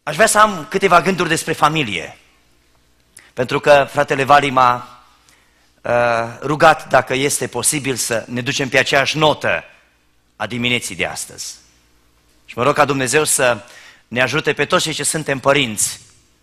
Aș vrea să am câteva gânduri despre familie, pentru că fratele Vali m-a rugat dacă este posibil să ne ducem pe aceeași notă a dimineții de astăzi. Și mă rog ca Dumnezeu să ne ajute pe toți cei ce suntem părinți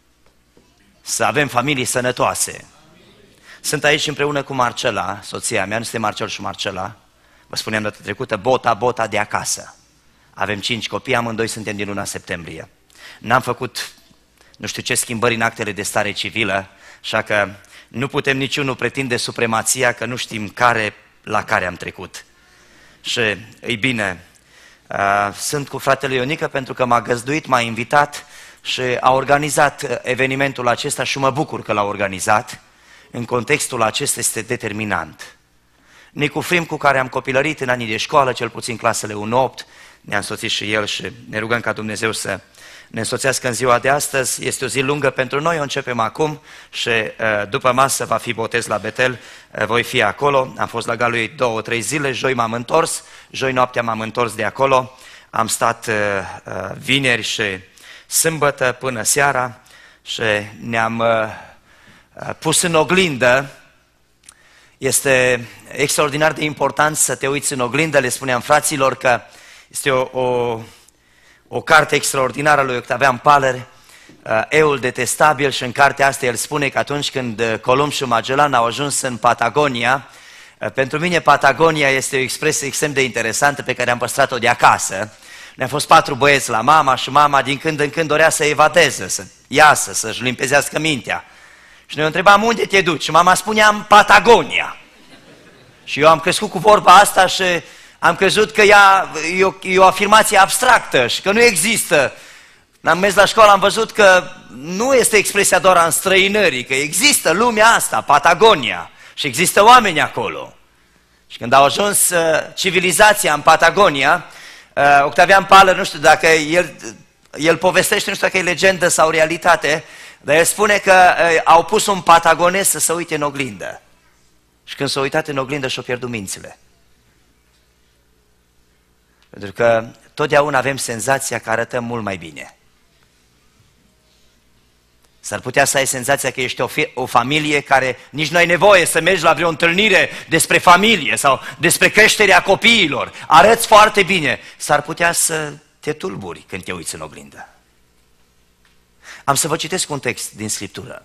să avem familii sănătoase. Sunt aici împreună cu Marcela, soția mea, nu suntem Marcel și Marcela, vă spuneam data trecută, bota de acasă. Avem 5 copii, amândoi suntem din luna septembrie. N-am făcut nu știu ce schimbări în actele de stare civilă, așa că nu putem niciunul pretinde supremația, că nu știm la care am trecut. Și e bine, sunt cu fratele Ionică pentru că m-a găzduit, m-a invitat și a organizat evenimentul acesta și mă bucur că l-a organizat. În contextul acesta este determinant. Nicu Frim, cu care am copilărit în anii de școală, cel puțin clasele 1-8, ne-a însoțit și el și ne rugăm ca Dumnezeu să ne însoțească în ziua de astăzi. Este o zi lungă pentru noi, o începem acum și după masă va fi botez la Betel, voi fi acolo. Am fost la Galui 2-3 zile, joi m-am întors, joi noaptea m-am întors de acolo, am stat vineri și sâmbătă până seara și ne-am pus în oglindă. Este extraordinar de important să te uiți în oglindă, le spuneam fraților că este o carte extraordinară lui Octavian Paler, Eul detestabil, și în cartea asta el spune că atunci când Columb și Magellan au ajuns în Patagonia, pentru mine Patagonia este o expresie extrem de interesantă pe care am păstrat-o de acasă. Ne-am fost 4 băieți la mama și mama din când în când dorea să evadeze, să iasă, să-și limpezească mintea. Și noi o întrebam, unde te duci? Și mama spunea, în Patagonia. Și eu am crescut cu vorba asta și am crezut că e o afirmație abstractă și că nu există. Am mers la școală, am văzut că nu este expresia doar a înstrăinării, că există lumea asta, Patagonia, și există oameni acolo. Și când au ajuns civilizația în Patagonia, Octavian Paler, nu știu dacă el povestește, nu știu dacă e legendă sau realitate, dar el spune că au pus un patagonez să se uite în oglindă. Și când s-a uitat în oglindă și-a pierdut mințile. Pentru că totdeauna avem senzația că arătăm mult mai bine. S-ar putea să ai senzația că ești o familie care nici nu ai nevoie să mergi la vreo întâlnire despre familie sau despre creșterea copiilor. Arăți foarte bine. S-ar putea să te tulburi când te uiți în oglindă. Am să vă citesc un text din Scriptură.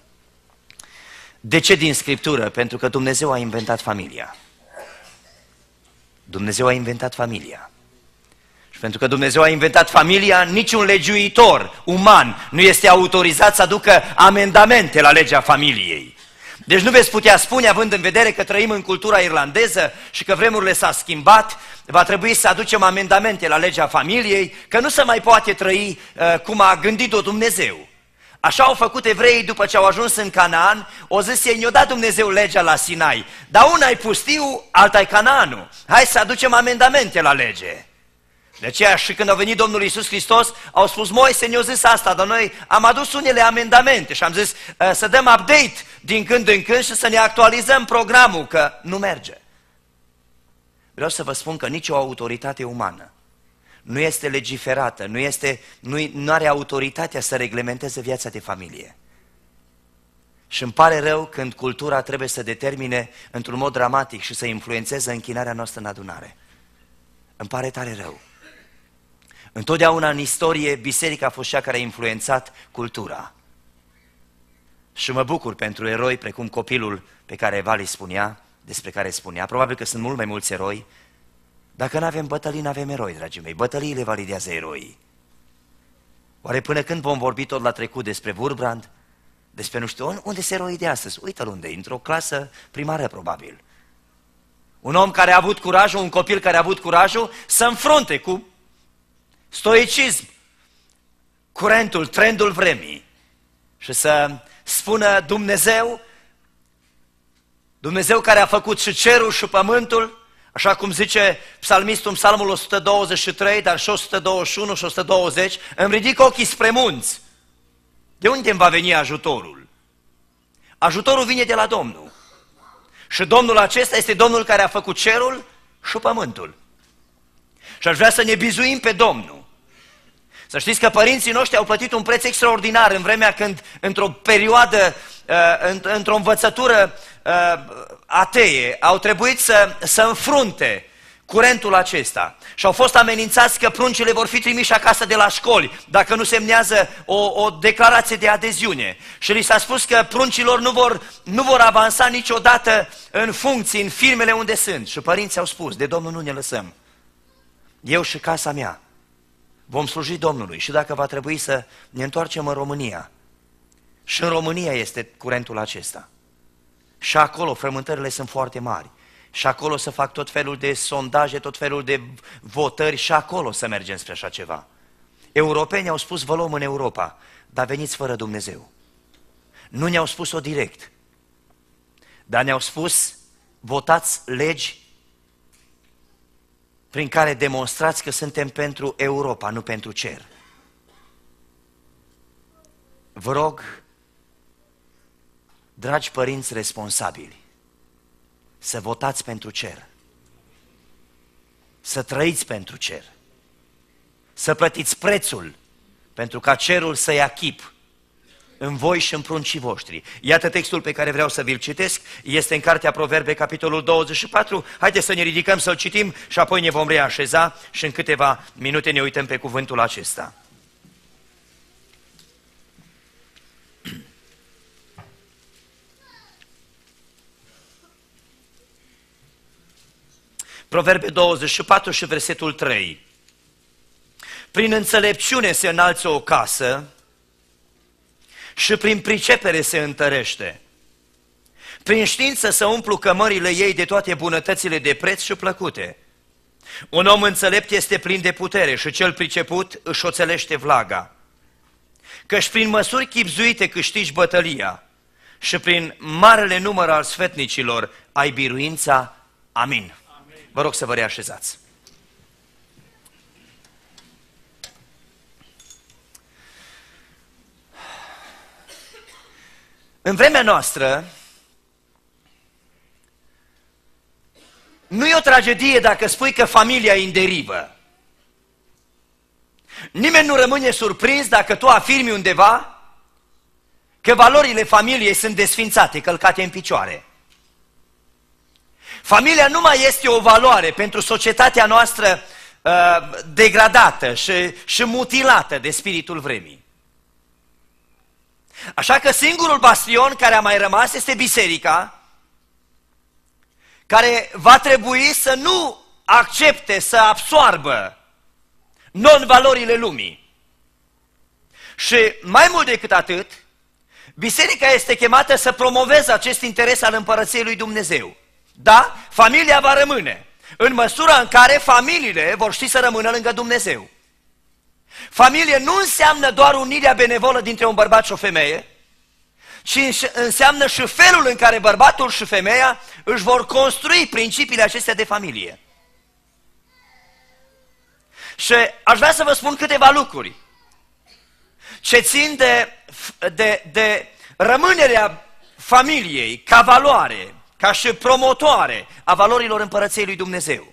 De ce din Scriptură? Pentru că Dumnezeu a inventat familia. Dumnezeu a inventat familia. Și pentru că Dumnezeu a inventat familia, niciun legiuitor uman nu este autorizat să aducă amendamente la legea familiei. Deci nu veți putea spune, având în vedere că trăim în cultura irlandeză și că vremurile s-au schimbat, va trebui să aducem amendamente la legea familiei, că nu se mai poate trăi cum a gândit-o Dumnezeu. Așa au făcut evreii după ce au ajuns în Canaan, o zis ei, ne-a dat Dumnezeu legea la Sinai, dar una e pustiu, alta e Canaanul. Hai să aducem amendamente la lege. De aceea și când a venit Domnul Iisus Hristos, au spus, Moise ne-a zis asta, dar noi am adus unele amendamente și am zis să dăm update din când în când și să ne actualizăm programul, că nu merge. Vreau să vă spun că nicio autoritate umană nu este legiferată, nu are autoritatea să reglementeze viața de familie. Și îmi pare rău când cultura trebuie să determine într-un mod dramatic și să influențeze închinarea noastră în adunare. Îmi pare tare rău. Întotdeauna în istorie, biserica a fost cea care a influențat cultura. Și mă bucur pentru eroi precum copilul pe care Vali spunea, despre care spunea. Probabil că sunt mult mai mulți eroi. Dacă nu avem bătălii, nu avem eroi, dragii mei. Bătăliile validează eroii. Oare până când vom vorbi tot la trecut despre Wurbrand? Despre nu știu, unde sunt eroii de astăzi? Uită-l unde, într-o clasă primară probabil. Un om care a avut curajul, un copil care a avut curajul să înfrunte cu stoicism curentul, trendul vremii și să spună Dumnezeu care a făcut și cerul și pământul, așa cum zice psalmistul în psalmul 123, dar și 121 și 120, îmi ridic ochii spre munți. De unde îmi va veni ajutorul? Ajutorul vine de la Domnul. Și Domnul acesta este Domnul care a făcut cerul și pământul. Și aș vrea să ne bizuim pe Domnul. Să știți că părinții noștri au plătit un preț extraordinar în vremea când, într-o perioadă, într-o învățătură atee, au trebuit să înfrunte curentul acesta și au fost amenințați că pruncile vor fi trimiși acasă de la școli dacă nu semnează o declarație de adeziune. Și li s-a spus că pruncilor nu vor avansa niciodată în funcții, în firmele unde sunt. Și părinții au spus, de Domnul nu ne lăsăm. Eu și casa mea vom sluji Domnului și dacă va trebui să ne întoarcem în România. Și în România este curentul acesta. Și acolo frământările sunt foarte mari. Și acolo să fac tot felul de sondaje, tot felul de votări și acolo să mergem spre așa ceva. Europenii au spus, vă luăm în Europa, dar veniți fără Dumnezeu. Nu ne-au spus-o direct, dar ne-au spus, votați legi prin care demonstrați că suntem pentru Europa, nu pentru cer. Vă rog, dragi părinți responsabili, să votați pentru cer, să trăiți pentru cer, să plătiți prețul pentru ca cerul să ia chip în voi și în pruncii voștri. Iată textul pe care vreau să vi-l citesc, este în Cartea Proverbe, capitolul 24. Haideți să ne ridicăm să-l citim și apoi ne vom reașeza și în câteva minute ne uităm pe cuvântul acesta. Proverbe 24 și versetul 3. Prin înțelepciune se înalță o casă și prin pricepere se întărește. Prin știință să umplu cămările ei de toate bunătățile de preț și plăcute. Un om înțelept este plin de putere și cel priceput își oțelește vlaga. Căci prin măsuri chibzuite câștigi bătălia și prin marele număr al sfetnicilor ai biruința. Amin. Vă rog să vă reașezați. În vremea noastră, nu e o tragedie dacă spui că familia e în derivă. Nimeni nu rămâne surprins dacă tu afirmi undeva că valorile familiei sunt desfințate, călcate în picioare. Familia nu mai este o valoare pentru societatea noastră degradată și mutilată de spiritul vremii. Așa că singurul bastion care a mai rămas este biserica, care va trebui să nu accepte, să absoarbă non-valorile lumii. Și mai mult decât atât, biserica este chemată să promoveze acest interes al împărăției lui Dumnezeu. Da, familia va rămâne, în măsura în care familiile vor ști să rămână lângă Dumnezeu. Familie nu înseamnă doar unirea benevolă dintre un bărbat și o femeie, ci înseamnă și felul în care bărbatul și femeia își vor construi principiile acestea de familie. Și aș vrea să vă spun câteva lucruri ce țin de rămânerea familiei ca valoare, ca și promotoare a valorilor împărăției lui Dumnezeu.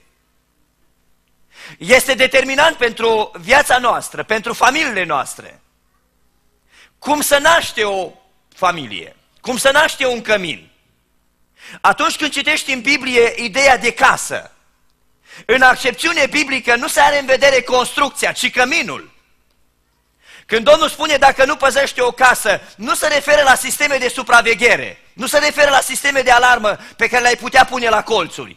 Este determinant pentru viața noastră, pentru familiile noastre, cum să naște o familie, cum să naște un cămin. Atunci când citești în Biblie ideea de casă, în accepțiune biblică nu se are în vedere construcția, ci căminul. Când Domnul spune dacă nu păzești o casă, nu se referă la sisteme de supraveghere, nu se referă la sisteme de alarmă pe care le-ai putea pune la colțuri,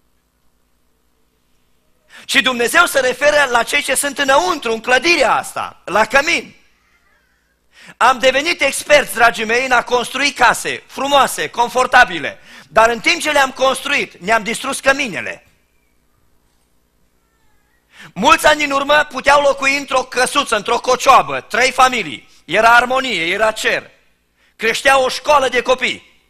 ci Dumnezeu se referă la cei ce sunt înăuntru, în clădirea asta, la cămin. Am devenit experți, dragii mei, în a construi case frumoase, confortabile, dar în timp ce le-am construit, ne-am distrus căminele. Mulți ani în urmă puteau locui într-o căsuță, într-o cocioabă, 3 familii, era armonie, era cer, creștea o școală de copii.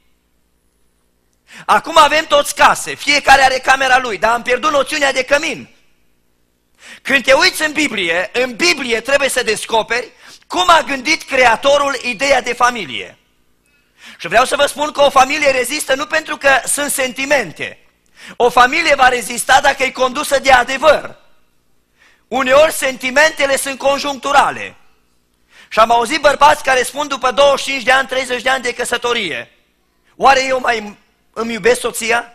Acum avem toți case, fiecare are camera lui, dar am pierdut noțiunea de cămin. Când te uiți în Biblie trebuie să descoperi cum a gândit Creatorul ideea de familie. Și vreau să vă spun că o familie rezistă nu pentru că sunt sentimente. O familie va rezista dacă e condusă de adevăr. Uneori sentimentele sunt conjuncturale. Și am auzit bărbați care spun după 25 de ani, 30 de ani de căsătorie: oare eu mai îmi iubesc soția?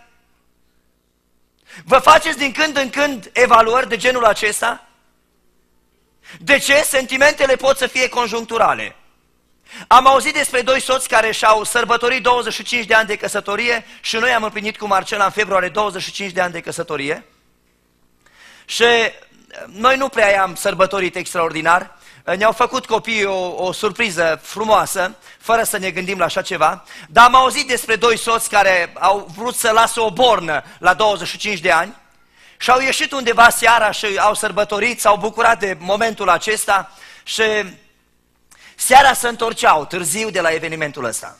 Vă faceți din când în când evaluări de genul acesta? De ce? Sentimentele pot să fie conjuncturale. Am auzit despre doi soți care și-au sărbătorit 25 de ani de căsătorie și noi am împlinit cu Marcela în februarie 25 de ani de căsătorie. Și noi nu prea i-am sărbătorit extraordinar. Ne-au făcut copiii o surpriză frumoasă, fără să ne gândim la așa ceva, dar am auzit despre doi soți care au vrut să lasă o bornă la 25 de ani și au ieșit undeva seara și au sărbătorit, s-au bucurat de momentul acesta și seara se întorceau târziu de la evenimentul ăsta.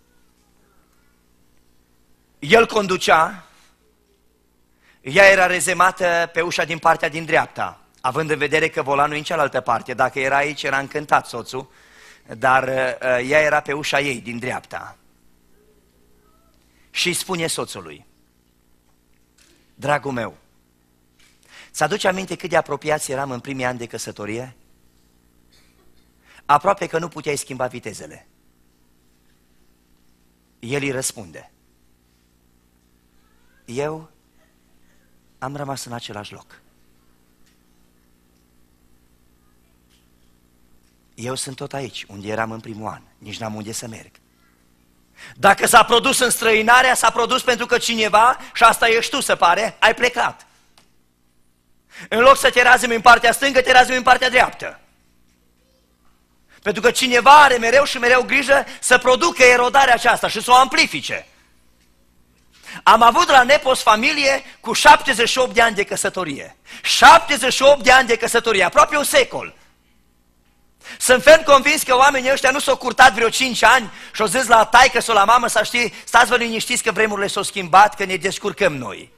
El conducea, ea era rezemată pe ușa din partea din dreapta, având în vedere că volanul e în cealaltă parte. Dacă era aici, era încântat soțul, dar ea era pe ușa ei din dreapta. Și îi spune soțului: dragul meu, ți-aduce aminte cât de apropiați eram în primii ani de căsătorie? Aproape că nu puteai schimba vitezele. El îi răspunde: eu am rămas în același loc. Eu sunt tot aici, unde eram în primul an, nici n-am unde să merg. Dacă s-a produs înstrăinarea, s-a produs pentru că cineva, și asta ești tu, se pare, ai plecat. În loc să te razimi în partea stângă, te razimi în partea dreaptă. Pentru că cineva are mereu și mereu grijă să producă erodarea aceasta și să o amplifice. Am avut la Nepos familie cu 78 de ani de căsătorie. 78 de ani de căsătorie, aproape un secol. Sunt ferm convins că oamenii ăștia nu s-au curtat vreo 5 ani și au zis la taică sau la mamă: să știi, stați vă liniștiți că vremurile s-au schimbat, că ne descurcăm noi.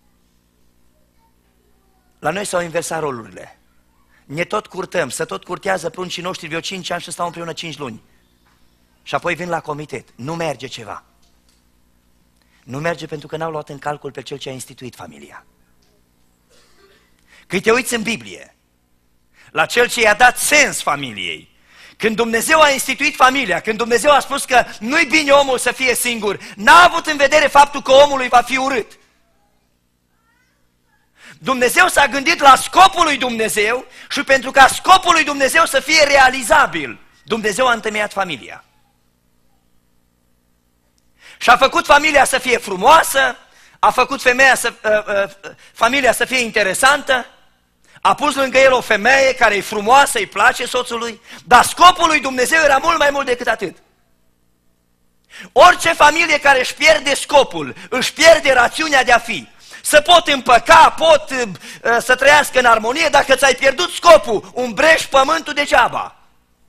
La noi s-au inversat rolurile. Ne tot curtăm, se tot curtează pruncii noștri vreo 5 ani și stau împreună 5 luni. Și apoi vin la comitet. Nu merge ceva. Nu merge pentru că n-au luat în calcul pe cel ce a instituit familia. Când te uiți în Biblie la cel ce i-a dat sens familiei, când Dumnezeu a instituit familia, când Dumnezeu a spus că nu-i bine omul să fie singur, n-a avut în vedere faptul că omul îi va fi urât. Dumnezeu s-a gândit la scopul lui Dumnezeu și pentru ca scopul lui Dumnezeu să fie realizabil, Dumnezeu a întemeiat familia. Și a făcut familia să fie frumoasă, a făcut familia să fie interesantă, a pus lângă el o femeie care e frumoasă, îi place soțului, dar scopul lui Dumnezeu era mult mai mult decât atât. Orice familie care își pierde scopul, își pierde rațiunea de a fi. Să pot împăca, pot să trăiască în armonie, dacă ți-ai pierdut scopul, umbrești pământul degeaba.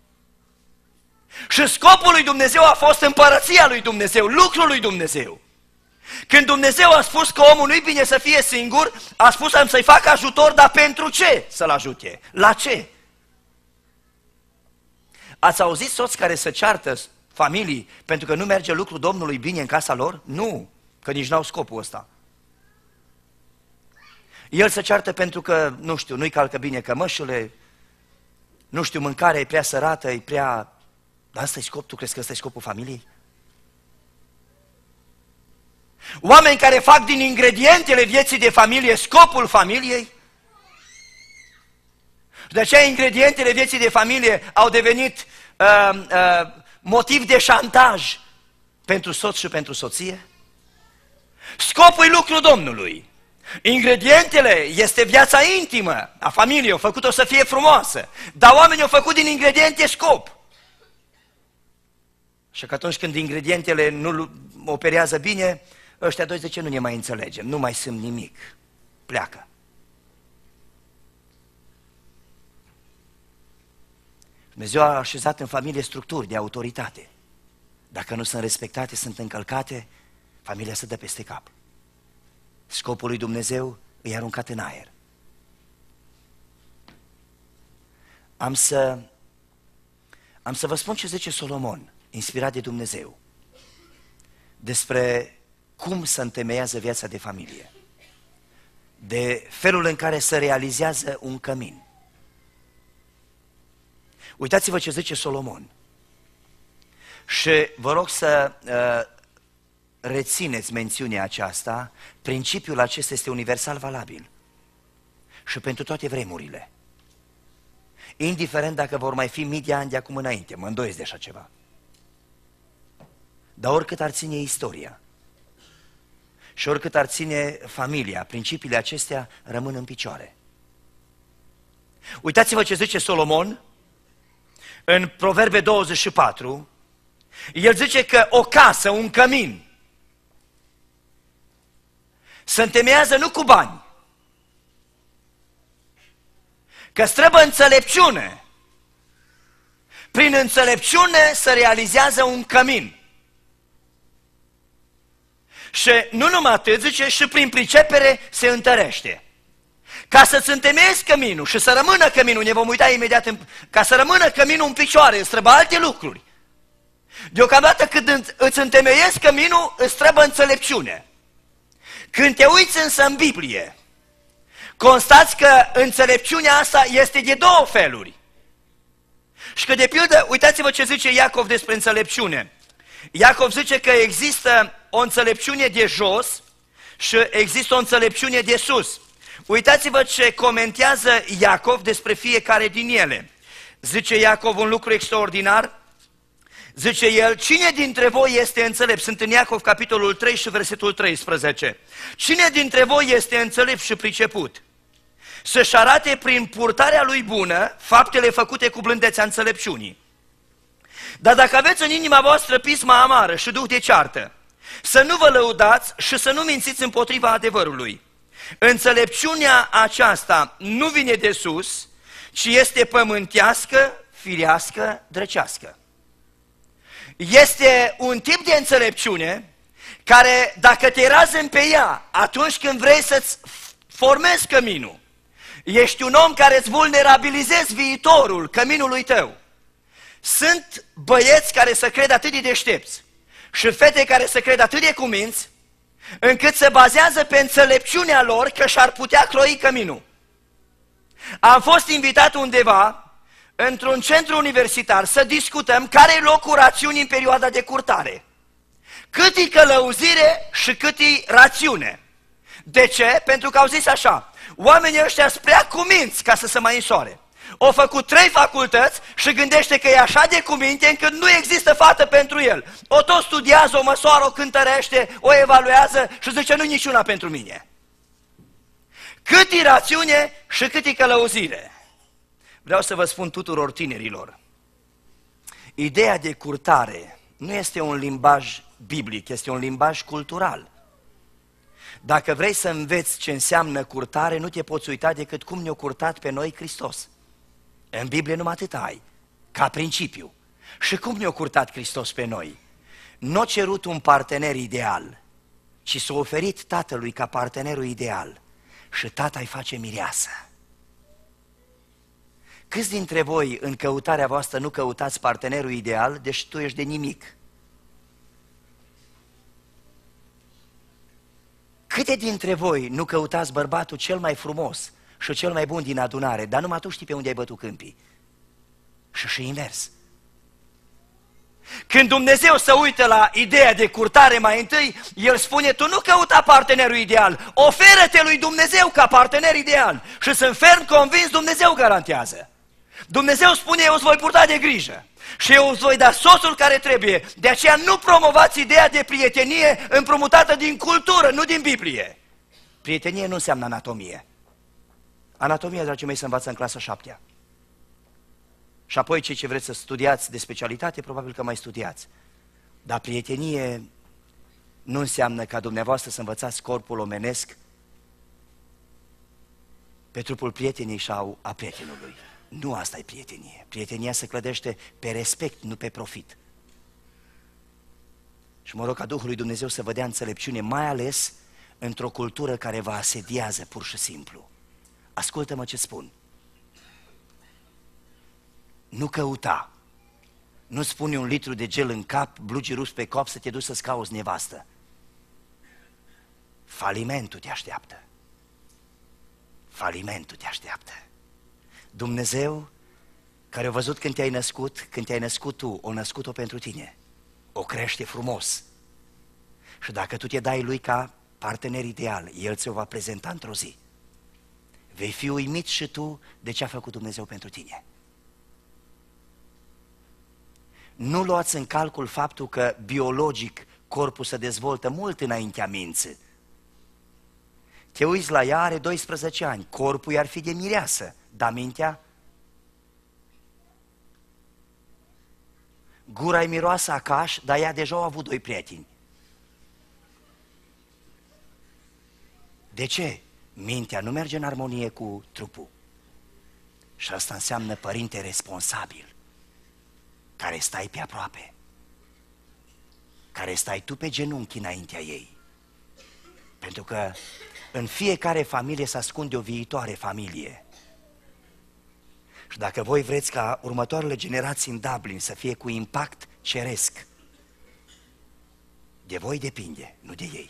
Și scopul lui Dumnezeu a fost împărăția lui Dumnezeu, lucrul lui Dumnezeu. Când Dumnezeu a spus că omul nu-i bine să fie singur, a spus: am să-i fac ajutor, dar pentru ce să-l ajute? La ce? Ați auzit soți care se ceartă familii pentru că nu merge lucrul Domnului bine în casa lor? Nu, că nici n-au scopul ăsta. El se ceartă pentru că, nu știu, nu-i calcă bine cămășile, nu știu, mâncarea e prea sărată, e prea... Dar ăsta e scop? Tu crezi că ăsta e scopul familiei? Oameni care fac din ingredientele vieții de familie scopul familiei? Și de aceea ingredientele vieții de familie au devenit motiv de șantaj pentru soț și pentru soție. Scopul e lucrul Domnului. Ingredientele este viața intimă a familiei, au făcut-o să fie frumoasă, dar oamenii au făcut din ingrediente scop. Și că atunci când ingredientele nu operează bine, ăștia doi de ce nu ne mai înțelegem, nu mai simt nimic, pleacă. Dumnezeu a așezat în familie structuri de autoritate. Dacă nu sunt respectate, sunt încălcate, familia se dă peste cap. Scopul lui Dumnezeu îi aruncat în aer. Am să vă spun ce zice Solomon, inspirat de Dumnezeu, despre cum se întemeiază viața de familie. de felul în care se realizează un cămin. Uitați-vă ce zice Solomon. Și vă rog să rețineți mențiunea aceasta, principiul acesta este universal valabil și pentru toate vremurile. Indiferent dacă vor mai fi mii de ani de acum înainte, mă îndoiesc de așa ceva. Dar oricât ar ține istoria și oricât ar ține familia, principiile acestea rămân în picioare. Uitați-vă ce zice Solomon în Proverbe 24, el zice că o casă, un cămin, se întemeiază nu cu bani, că străbă înțelepciune. Prin înțelepciune se realizează un cămin. Și nu numai atât, zice, și prin pricepere se întărește. Ca să-ți întemeiezi căminul și să rămână căminul, ne vom uita imediat, ca să rămână căminul în picioare, îți trebuie alte lucruri. Deocamdată când îți întemeiezi căminul, îți trebuie înțelepciune. Când te uiți însă în Biblie, constați că înțelepciunea asta este de două feluri. Și că de pildă, uitați-vă ce zice Iacov despre înțelepciune. Iacov zice că există o înțelepciune de jos și există o înțelepciune de sus. Uitați-vă ce comentează Iacov despre fiecare din ele. Zice Iacov un lucru extraordinar. Zice el, cine dintre voi este înțelept? Sunt în Iacov, capitolul 3 și versetul 13. Cine dintre voi este înțelept și priceput? Să-și arate prin purtarea lui bună faptele făcute cu blândețea înțelepciunii. Dar dacă aveți în inima voastră pisma amară și duh de ceartă, să nu vă lăudați și să nu mințiți împotriva adevărului. Înțelepciunea aceasta nu vine de sus, ci este pământească, firească, drăcească. Este un tip de înțelepciune care, dacă te razâni pe ea atunci când vrei să-ți formezi căminul, ești un om care îți vulnerabilizezi viitorul căminului tău. Sunt băieți care se cred atât de deștepți și fete care se cred atât de cuminți, încât se bazează pe înțelepciunea lor că și-ar putea cloi căminul. Am fost invitat undeva, într-un centru universitar, să discutăm care e locul rațiunii în perioada de curtare. Cât e călăuzire și cât e rațiune. De ce? Pentru că au zis așa, oamenii ăștia sunt prea cuminți ca să se mai însoare. Au făcut 3 facultăți și gândește că e așa de cuminte încât nu există fată pentru el. O tot studiază, o măsoară, o cântărește, o evaluează și zice nu niciuna pentru mine. Cât e rațiune și cât e călăuzire. Vreau să vă spun tuturor tinerilor, ideea de curtare nu este un limbaj biblic, este un limbaj cultural. Dacă vrei să înveți ce înseamnă curtare, nu te poți uita decât cum ne-a curtat pe noi Hristos. În Biblie numai atât ai, ca principiu. Și cum ne-a curtat Hristos pe noi? Nu a cerut un partener ideal, ci s-a oferit Tatălui ca partenerul ideal. Și Tata îi face mireasă. Câți dintre voi în căutarea voastră nu căutați partenerul ideal, deci tu ești de nimic? Câte dintre voi nu căutați bărbatul cel mai frumos și cel mai bun din adunare, dar numai tu știi pe unde ai bătut câmpii? Și invers. Când Dumnezeu se uită la ideea de curtare mai întâi, El spune, tu nu căuta partenerul ideal, oferă-te lui Dumnezeu ca partener ideal. Și sunt ferm convins, Dumnezeu garantează. Dumnezeu spune, eu îți voi purta de grijă și eu îți voi da soțul care trebuie. De aceea nu promovați ideea de prietenie împrumutată din cultură, nu din Biblie. Prietenie nu înseamnă anatomie. Anatomia, dragii mei, se învață în clasa 7-a. Și apoi cei ce vreți să studiați de specialitate, probabil că mai studiați. Dar prietenie nu înseamnă ca dumneavoastră să învățați corpul omenesc pe trupul prietenii sau a prietenului. Nu asta e prietenie. Prietenia se clădește pe respect, nu pe profit. Și mă rog ca Duhul lui Dumnezeu să vă dea înțelepciune, mai ales într-o cultură care vă asediază pur și simplu. Ascultă-mă ce spun. Nu căuta. Nu-ți pune 1 litru de gel în cap, blugi rus pe cop să te duci să-ți cauți nevastă. Falimentul te așteaptă. Falimentul te așteaptă. Dumnezeu care a văzut când te-ai născut tu, o născut-o pentru tine, o crește frumos. Și dacă tu te dai lui ca partener ideal, el ți-o va prezenta într-o zi. Vei fi uimit și tu de ce a făcut Dumnezeu pentru tine. Nu luați în calcul faptul că biologic corpul se dezvoltă mult înaintea minții. Te uiți la ea, are 12 ani, corpul i-ar fi de mireasă, dar mintea? Gura-i miroasă a caș, dar ea deja a avut 2 prieteni. De ce? Mintea nu merge în armonie cu trupul. Și asta înseamnă părinte responsabil, care stai pe aproape, care stai tu pe genunchi înaintea ei. Pentru că în fiecare familie se ascunde o viitoare familie. Și dacă voi vreți ca următoarele generații în Dublin să fie cu impact ceresc, de voi depinde, nu de ei.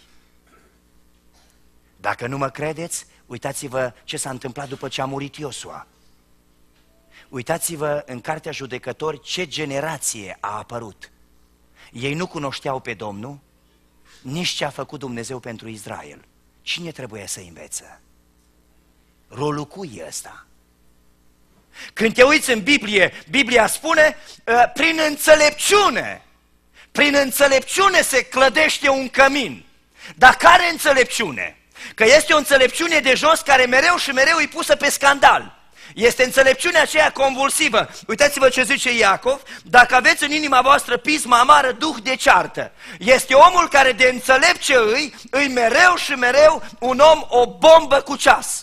Dacă nu mă credeți, uitați-vă ce s-a întâmplat după ce a murit Iosua. Uitați-vă în Cartea Judecători ce generație a apărut. Ei nu cunoșteau pe Domnul, nici ce a făcut Dumnezeu pentru Israel. Cine trebuie să învețe? Rolul cui e ăsta? Când te uiți în Biblie, Biblia spune prin înțelepciune. Prin înțelepciune se clădește un cămin. Dar care înțelepciune? Că este o înțelepciune de jos care mereu și mereu e pusă pe scandal. Este înțelepciunea aceea convulsivă. Uitați-vă ce zice Iacov: dacă aveți în inima voastră pismă amară, duh de ceartă. Este omul care de înțelept ce îi mereu și mereu un om o bombă cu ceas.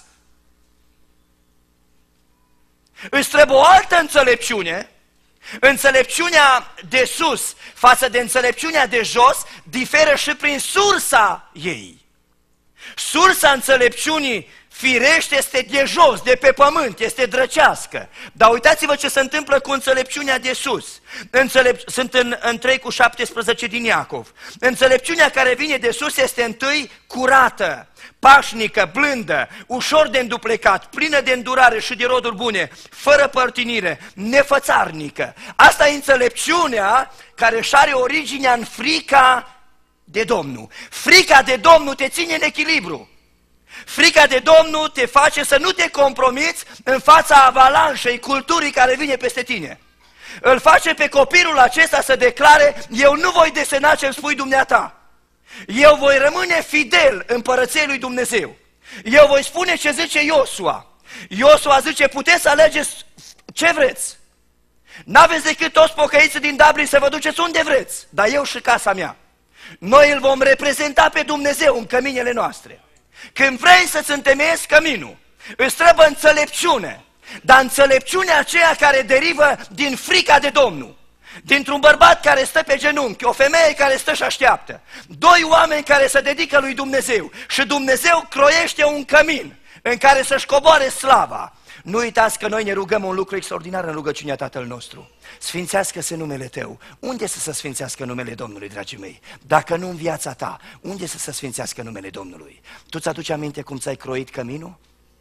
Îți trebuie o altă înțelepciune. Înțelepciunea de sus față de înțelepciunea de jos diferă și prin sursa ei. Sursa înțelepciunii firește este de jos, de pe pământ, este drăcească. Dar uitați-vă ce se întâmplă cu înțelepciunea de sus. Sunt în 3:17 din Iacov. Înțelepciunea care vine de sus este întâi curată, pașnică, blândă, ușor de înduplecat, plină de îndurare și de roduri bune, fără părtinire, nefățarnică. Asta e înțelepciunea care își are originea în frica de Domnul. Frica de Domnul te ține în echilibru. Frica de Domnul te face să nu te compromiți în fața avalanșei culturii care vine peste tine. Îl face pe copilul acesta să declare: eu nu voi desena ce îmi spui dumneata. Eu voi rămâne fidel împărăției lui Dumnezeu. Eu voi spune ce zice Iosua. Iosua zice: puteți să alegeți ce vreți. N-aveți decât toți pocăiții din Dublin să vă duceți unde vreți, dar eu și casa mea. Noi îl vom reprezenta pe Dumnezeu în căminele noastre. Când vrei să-ți întemeiezi căminul, îți trebuie înțelepciune, dar înțelepciunea aceea care derivă din frica de Domnul, dintr-un bărbat care stă pe genunchi, o femeie care stă și așteaptă, 2 oameni care se dedică lui Dumnezeu și Dumnezeu croiește un cămin în care să-și coboare slava. Nu uitați că noi ne rugăm un lucru extraordinar în rugăciunea Tatăl nostru: sfințească-se numele Tău. Unde să se sfințească numele Domnului, dragii mei? Dacă nu în viața ta, unde să se sfințească numele Domnului? Tu ți-aduci aminte cum ți-ai croit căminul?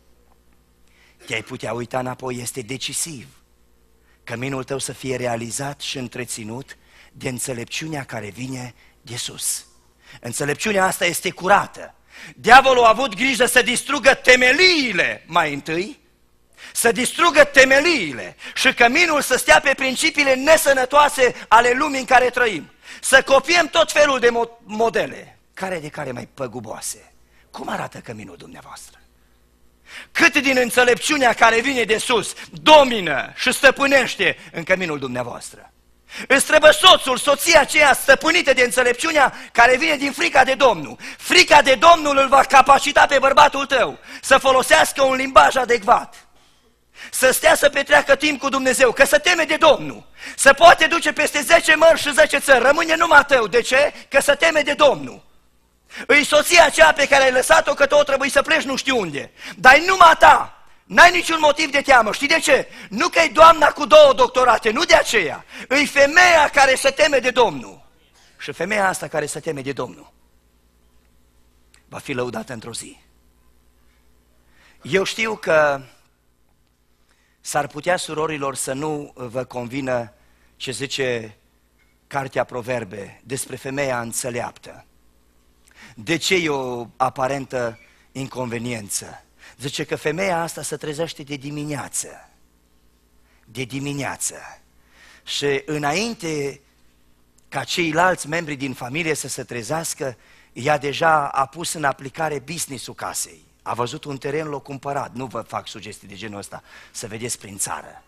Te-ai putea uita înapoi, este decisiv. Căminul tău să fie realizat și întreținut de înțelepciunea care vine de sus. Înțelepciunea asta este curată. Diavolul a avut grijă să distrugă temeliile mai întâi, să distrugă temeliile și căminul să stea pe principiile nesănătoase ale lumii în care trăim. Să copiem tot felul de modele, care de care mai păguboase. Cum arată căminul dumneavoastră? Cât din înțelepciunea care vine de sus domină și stăpânește în căminul dumneavoastră? Îți trebuie soțul, soția aceea stăpânită de înțelepciunea care vine din frica de Domnul. Frica de Domnul îl va capacita pe bărbatul tău să folosească un limbaj adecvat, să stea să petreacă timp cu Dumnezeu, că se teme de Domnul. Se poate duce peste 10 mări și 10 țări, rămâne numai tău. De ce? Că se teme de Domnul. Îi soția aceea pe care ai lăsat-o, că tu trebuie să pleci nu știu unde. Dar e numai ta. N-ai niciun motiv de teamă. Știi de ce? Nu că e doamna cu 2 doctorate, nu de aceea. E femeia care se teme de Domnul. Și femeia asta care se teme de Domnul va fi lăudată într-o zi. Eu știu că s-ar putea, surorilor, să nu vă convină ce zice Cartea Proverbe despre femeia înțeleaptă. De ce e o aparentă inconveniență? Zice că femeia asta se trezește de dimineață. De dimineață. Și înainte ca ceilalți membri din familie să se trezească, ea deja a pus în aplicare business-ul casei. A văzut un teren, l-a cumpărat. Nu vă fac sugestii de genul ăsta, să vedeți prin țară.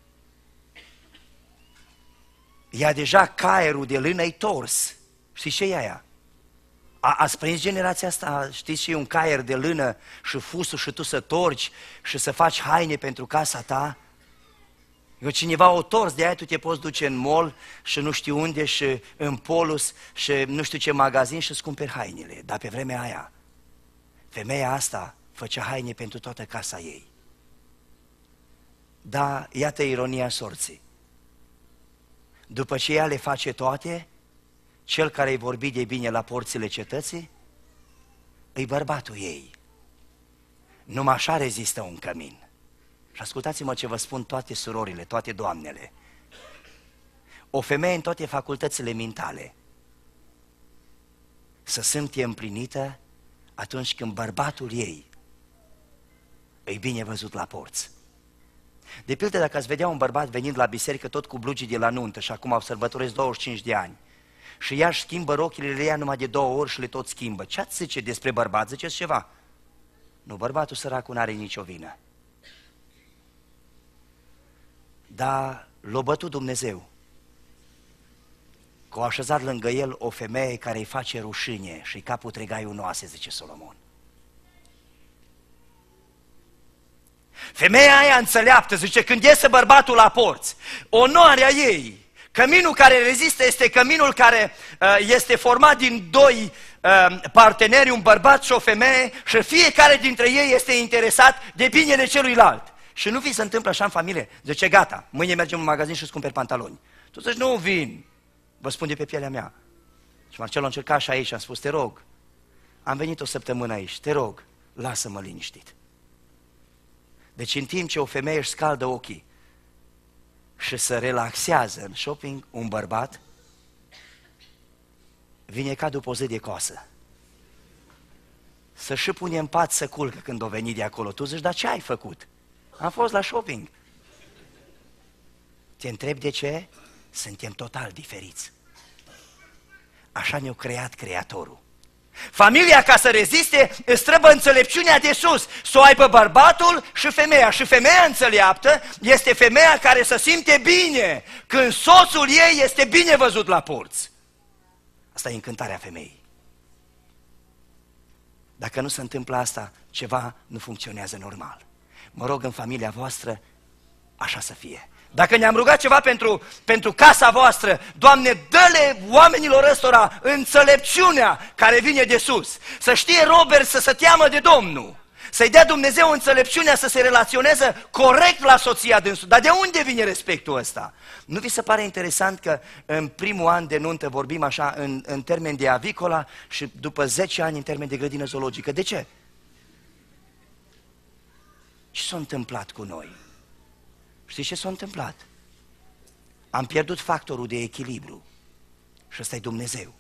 Ea deja caierul de lână-i tors. Știți ce e aia? Ați prins generația asta, știți ce e un caier de lână și fusul și tu să torci și să faci haine pentru casa ta? Eu cineva o tors, de aia tu te poți duce în mall și nu știu unde și în Polus și nu știu ce magazin și îți cumperi hainele. Dar pe vremea aia, femeia asta făcea haine pentru toată casa ei. Da, iată ironia sorții. După ce ea le face toate, cel care îi vorbi de bine la porțile cetății, îi bărbatul ei. Numai așa rezistă un cămin. Și ascultați-mă ce vă spun toate surorile, toate doamnele. O femeie în toate facultățile mentale să simte împlinită atunci când bărbatul ei îi bine văzut la porți. De pildă, dacă ați vedea un bărbat venind la biserică tot cu blugii de la nuntă și acum sărbătoresc 25 de ani și ea își schimbă rochile, le ia numai de 2 ori și le tot schimbă, ce ați zice despre bărbat? Ziceți ceva? Nu, bărbatul săracul n-are nicio vină. Dar l-a bătut Dumnezeu, că a așezat lângă el o femeie care îi face rușine și capul tregaiul noase, zice Solomon. Femeia aia înțeleaptă, zice, când iese bărbatul la porți, onoarea ei, căminul care rezistă este căminul care este format din 2 parteneri, un bărbat și o femeie, și fiecare dintre ei este interesat de binele celuilalt. Și nu vi se întâmplă așa în familie? Zice, gata, mâine mergem în magazin și îți cumperi pantaloni. Tu zici, nu vin, vă spun de pe pielea mea. Și Marcel a încercat și aici, am spus, te rog, am venit o săptămână aici, te rog, lasă-mă liniștit. Deci în timp ce o femeie își scaldă ochii și se relaxează în shopping, un bărbat vine ca după o zi de coasă. Să și pune în pat să culcă când o veni de acolo. Tu zici, dar ce ai făcut? Am fost la shopping. Te întreb de ce? Suntem total diferiți. Așa ne-a creat Creatorul. Familia, ca să reziste, îți trebuie înțelepciunea de sus, să o aibă bărbatul și femeia. Și femeia înțeleaptă este femeia care se simte bine când soțul ei este bine văzut la porți. Asta e încântarea femeii. Dacă nu se întâmplă asta, ceva nu funcționează normal. Mă rog în familia voastră, așa să fie. Dacă ne-am rugat ceva pentru casa voastră, Doamne, dă-le oamenilor ăstora înțelepciunea care vine de sus. Să știe Robert să se teamă de Domnul, să-i dea Dumnezeu înțelepciunea să se relaționeze corect la soția dânsul. Dar de unde vine respectul ăsta? Nu vi se pare interesant că în primul an de nuntă vorbim așa în termen de avicola și după 10 ani în termen de grădină zoologică? De ce? Ce s-a întâmplat cu noi? Știți ce s-a întâmplat? Am pierdut factorul de echilibru. Și ăsta e Dumnezeu.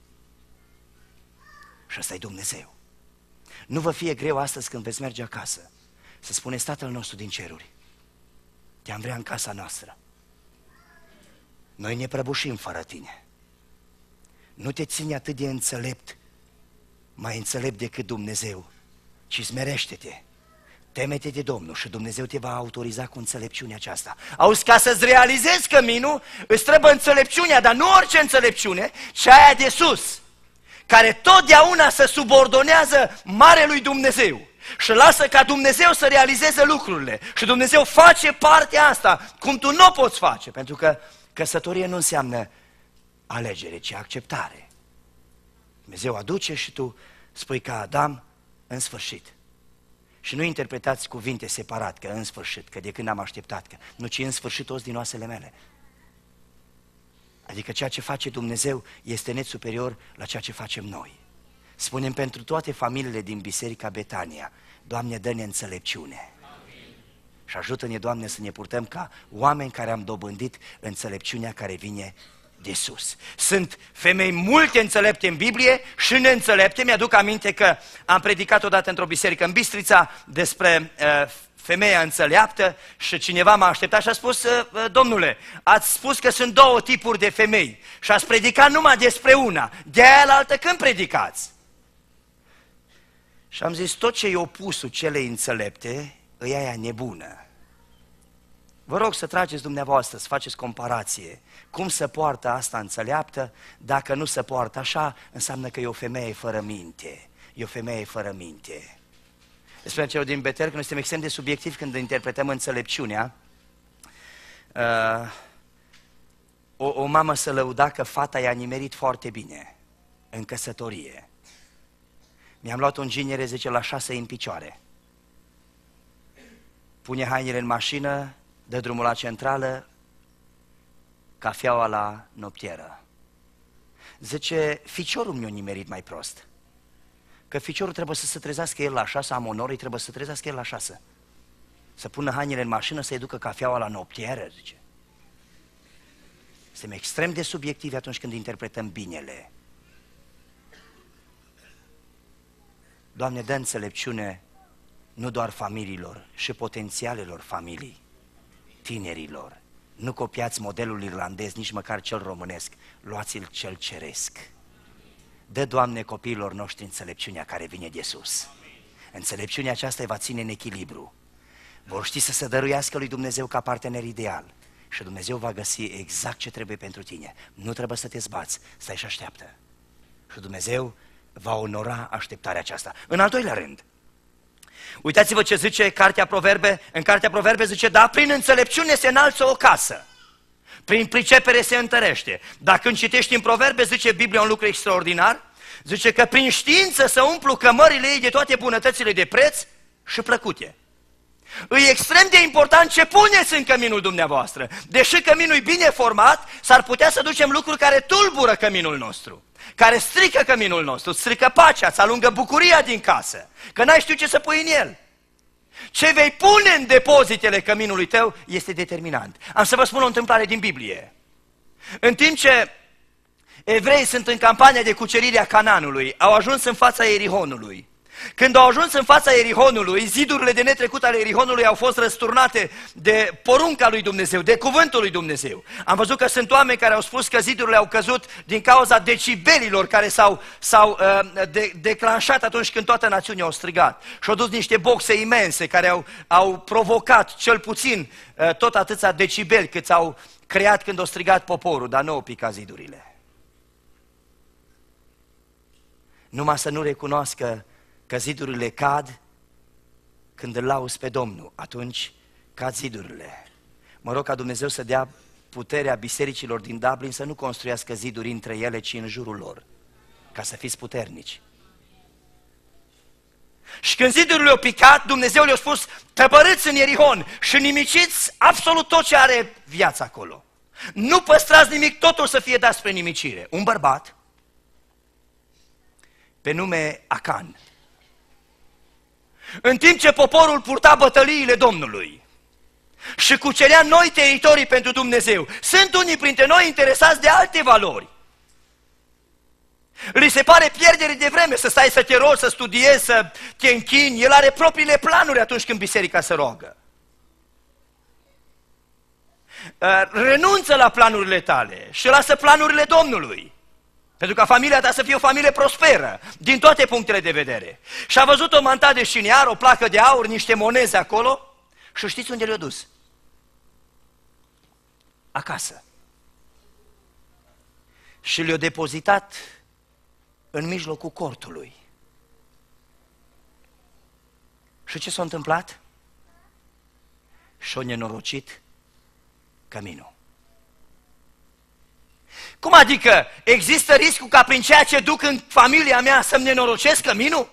Și ăsta e Dumnezeu. Nu vă fie greu astăzi când veți merge acasă să spuneți, Tatăl nostru din ceruri, te-am vrea în casa noastră. Noi ne prăbușim fără tine. Nu te ține atât de înțelept, mai înțelept decât Dumnezeu, ci smerește-te. Teme-te de Domnul și Dumnezeu te va autoriza cu înțelepciunea aceasta. Auzi, ca să-ți realizezi căminul, îți trebuie înțelepciunea, dar nu orice înțelepciune, ci aia de sus, care totdeauna se subordonează Marelui Dumnezeu și lasă ca Dumnezeu să realizeze lucrurile. Și Dumnezeu face partea asta, cum tu nu o poți face, pentru că căsătorie nu înseamnă alegere, ci acceptare. Dumnezeu aduce și tu spui ca Adam, în sfârșit. Și nu interpretați cuvinte separat, că în sfârșit, că de când am așteptat, că nu, ci în sfârșit os din oasele mele. Adică ceea ce face Dumnezeu este net superior la ceea ce facem noi. Spunem pentru toate familiile din Biserica Betania, Doamne, dă-ne înțelepciune. Și ajută-ne, Doamne, să ne purtăm ca oameni care am dobândit înțelepciunea care vine de sus. Sunt femei multe înțelepte în Biblie și neînțelepte. Mi-aduc aminte că am predicat odată într-o biserică în Bistrița despre femeia înțeleaptă și cineva m-a așteptat și a spus: domnule, ați spus că sunt două tipuri de femei și ați predicat numai despre una, de aia la altă când predicați? Și am zis: tot ce e opusul celei înțelepte e aia nebună. Vă rog să trageți dumneavoastră, să faceți comparație. Cum se poartă asta înțeleaptă? Dacă nu se poartă așa, înseamnă că e o femeie fără minte. E o femeie fără minte. Despre celor din Betel, că noi suntem extrem de subiectivi când interpretăm înțelepciunea. O mamă se lăuda că fata i-a nimerit foarte bine în căsătorie. Mi-am luat un ginere, zice, la 6 în picioare. Pune hainele în mașină, dă drumul la centrală, cafeaua la noptieră. Zice, ficiorul mi-a nimerit mai prost. Că ficiorul trebuie să se trezească el la 6, am onorii, trebuie să se trezească el la 6. Să pună hainele în mașină, să-i ducă cafeaua la noptieră, zice. Suntem extrem de subiectivi atunci când interpretăm binele. Doamne, dă înțelepciune nu doar familiilor, și potențialelor familii, tinerilor. Nu copiați modelul irlandez, nici măcar cel românesc, luați-l cel ceresc. Dă, Doamne, copiilor noștri înțelepciunea care vine de sus. Înțelepciunea aceasta îi va ține în echilibru. Vor ști să se dăruiască lui Dumnezeu ca partener ideal și Dumnezeu va găsi exact ce trebuie pentru tine. Nu trebuie să te zbați, stai și așteaptă. Și Dumnezeu va onora așteptarea aceasta. În al doilea rând, uitați-vă ce zice Cartea Proverbe. În Cartea Proverbe zice: da, prin înțelepciune se înalță o casă, prin pricepere se întărește. Dar când citești în Proverbe, zice Biblia un lucru extraordinar, zice că prin știință să umplu cămările ei de toate bunătățile de preț și plăcute. E extrem de important ce puneți în căminul dumneavoastră. Deși căminul e bine format, s-ar putea să ducem lucruri care tulbură căminul nostru, care strică căminul nostru, strică pacea, îți alungă bucuria din casă, că n-ai știut ce să pui în el. Ce vei pune în depozitele căminului tău este determinant. Am să vă spun o întâmplare din Biblie. În timp ce evreii sunt în campania de cucerire a Canaanului, au ajuns în fața Ierihonului. Când au ajuns în fața Ierihonului, zidurile de netrecut ale Ierihonului au fost răsturnate de porunca lui Dumnezeu, de cuvântul lui Dumnezeu. Am văzut că sunt oameni care au spus că zidurile au căzut din cauza decibelilor care s-au declanșat atunci când toată națiunea au strigat. Și au dus niște boxe imense care au provocat cel puțin tot atâția decibeli cât au creat când au strigat poporul, dar nu au picat zidurile. Numai să nu recunoască că zidurile cad când îl lauzi pe Domnul, atunci cad zidurile. Mă rog ca Dumnezeu să dea puterea bisericilor din Dublin să nu construiască ziduri între ele, ci în jurul lor, ca să fiți puternici. Și când zidurile au picat, Dumnezeu le-a spus: tăbărâți în Ierihon și nimiciți absolut tot ce are viață acolo. Nu păstrați nimic, totul să fie dat spre nimicire. Un bărbat pe nume Acan, în timp ce poporul purta bătăliile Domnului și cucerea noi teritorii pentru Dumnezeu, sunt unii printre noi interesați de alte valori. Li se pare pierdere de vreme să stai să te rogi, să studiezi, să te închini. El are propriile planuri atunci când biserica se roagă. Renunță la planurile tale și lasă planurile Domnului. Pentru ca familia ta să fie o familie prosperă, din toate punctele de vedere. Și a văzut o manta de șiniar, o placă de aur, niște moneze acolo și știți unde le-a dus? Acasă. Și le-a depozitat în mijlocul cortului. Și ce s-a întâmplat? Și-a nenorocit căminul. Cum adică există riscul ca prin ceea ce duc în familia mea să-mi nenorocesc căminul?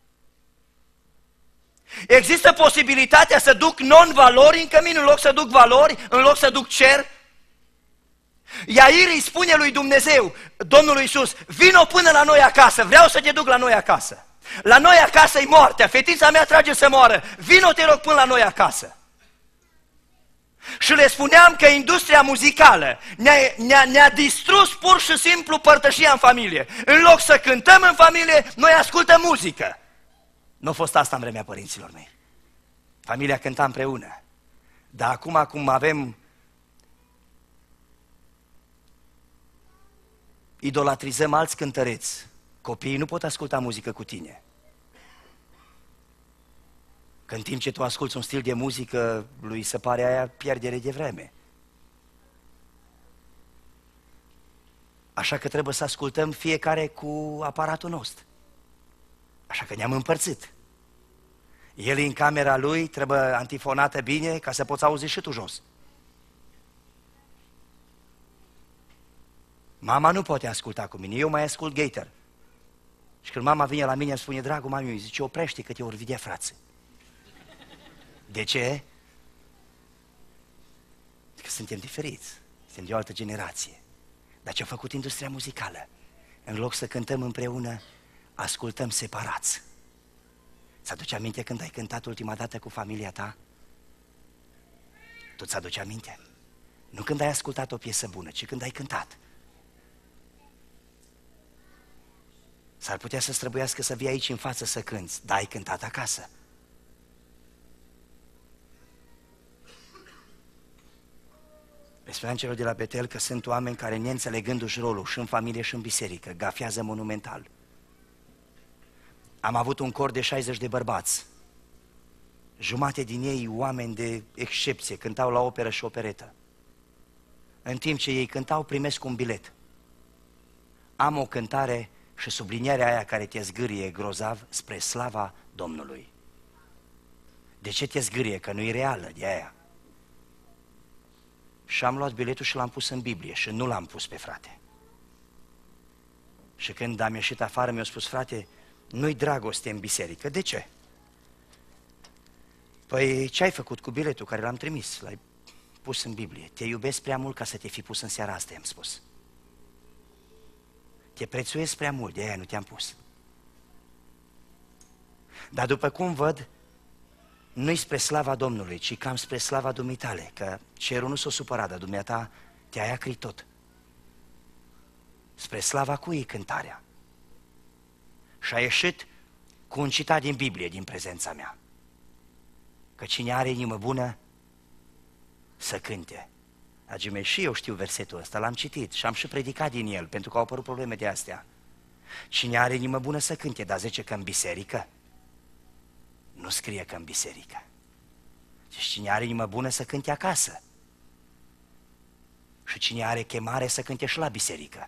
Există posibilitatea să duc non-valori în cămin în loc să duc valori, în loc să duc cer? Iair îi spune lui Dumnezeu, Domnului Iisus, vino până la noi acasă, vreau să te duc la noi acasă. La noi acasă e moartea, fetița mea trage să moară, vino te rog până la noi acasă. Și le spuneam că industria muzicală ne-a distrus pur și simplu părtășia în familie. În loc să cântăm în familie, noi ascultăm muzică. Nu a fost asta în vremea părinților mei. Familia cânta împreună. Dar acum, cum avem, idolatrizăm alți cântăreți, copiii nu pot asculta muzică cu tine. Că în timp ce tu asculți un stil de muzică, lui se pare aia pierdere de vreme. Așa că trebuie să ascultăm fiecare cu aparatul nostru. Așa că ne-am împărțit. El în camera lui, trebuie antifonată bine ca să poți auzi și tu jos. Mama nu poate asculta cu mine, eu mai ascult Gator. Și când mama vine la mine îmi spune, dragul mami, îmi zice, oprește că te vor vedea frații. De ce? Că suntem diferiți, suntem de o altă generație. Dar ce-a făcut industria muzicală? În loc să cântăm împreună, ascultăm separați. Ți-aduce aminte când ai cântat ultima dată cu familia ta? Tu ți-aduce aminte? Nu când ai ascultat o piesă bună, ci când ai cântat. S-ar putea să-ți trebuiască să vii aici în față să cânți, dar ai cântat acasă. Le spuneam celor de la Betel că sunt oameni care, neînțelegându-și rolul și în familie și în biserică, gafează monumental. Am avut un cor de 60 de bărbați. Jumate din ei oameni de excepție, cântau la operă și operetă. În timp ce ei cântau, primesc un bilet. Am o cântare și sublinierea aia care te zgârie grozav spre slava Domnului. De ce te zgârie? Că nu e reală de aia. Și am luat biletul și l-am pus în Biblie și nu l-am pus pe frate. Și când am ieșit afară, mi-a spus, frate, nu-i dragoste în biserică. De ce? Păi ce ai făcut cu biletul care l-am trimis? L-ai pus în Biblie. Te iubesc prea mult ca să te fi pus în seara asta, i-am spus. Te prețuiesc prea mult, de aia nu te-am pus. Dar după cum văd, nu-i spre slava Domnului, ci cam spre slava dumitale, că cerul nu s-o supărat, dar dumneata te-ai acrit tot. Spre slava cui e cântarea? Și a ieșit cu un citat din Biblie, din prezența mea. Că cine are inimă bună, să cânte. Dragii mei, și eu știu versetul ăsta, l-am citit și am și predicat din el, pentru că au apărut probleme de astea. Cine are inimă bună să cânte, dar zice că în biserică? Nu scrie că în biserică. Deci cine are inimă bună să cânte acasă. Și cine are chemare să cânte și la biserică.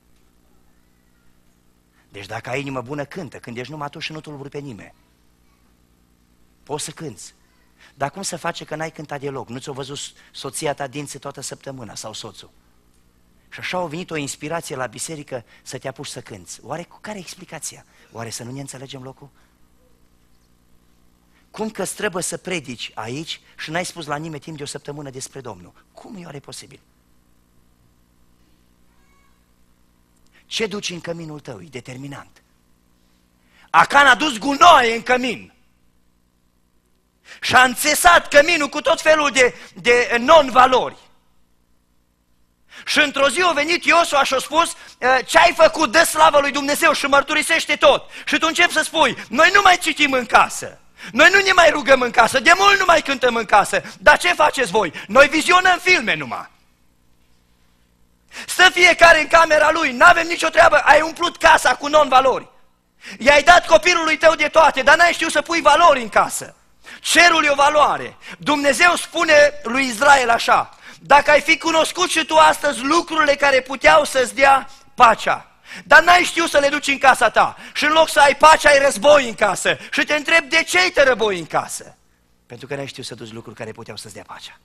Deci dacă ai inimă bună, cântă. Când ești numai tu și nu tulburi pe nimeni. Poți să cânți. Dar cum să face că n-ai cântat deloc? Nu ți-o văzut soția ta dinții toată săptămâna sau soțul? Și așa a venit o inspirație la biserică să te apuci să cânți. Oare cu care e explicația? Oare să nu ne înțelegem locul? Cum că trebuie să predici aici și n-ai spus la nimeni timp de o săptămână despre Domnul? Cum e oare posibil? Ce duci în căminul tău? E determinant. Acan a dus gunoaie în cămin și a înțesat căminul cu tot felul de non-valori. Și într-o zi a venit Iosua și a spus, ce ai făcut, dă slavă lui Dumnezeu și mărturisește tot. Și tu începi să spui, noi nu mai citim în casă, noi nu ne mai rugăm în casă, de mult nu mai cântăm în casă, dar ce faceți voi? Noi vizionăm filme numai. Stă fiecare în camera lui, n-avem nicio treabă, ai umplut casa cu non-valori. I-ai dat copilului tău de toate, dar n-ai știut să pui valori în casă. Cerul e o valoare. Dumnezeu spune lui Israel așa, dacă ai fi cunoscut și tu astăzi lucrurile care puteau să-ți dea pacea, dar n-ai știut să le duci în casa ta și în loc să ai pace, ai război în casă și te întrebi de ce ai te răboi în casă? Pentru că n-ai știut să duci lucruri care puteau să-ți dea pacea.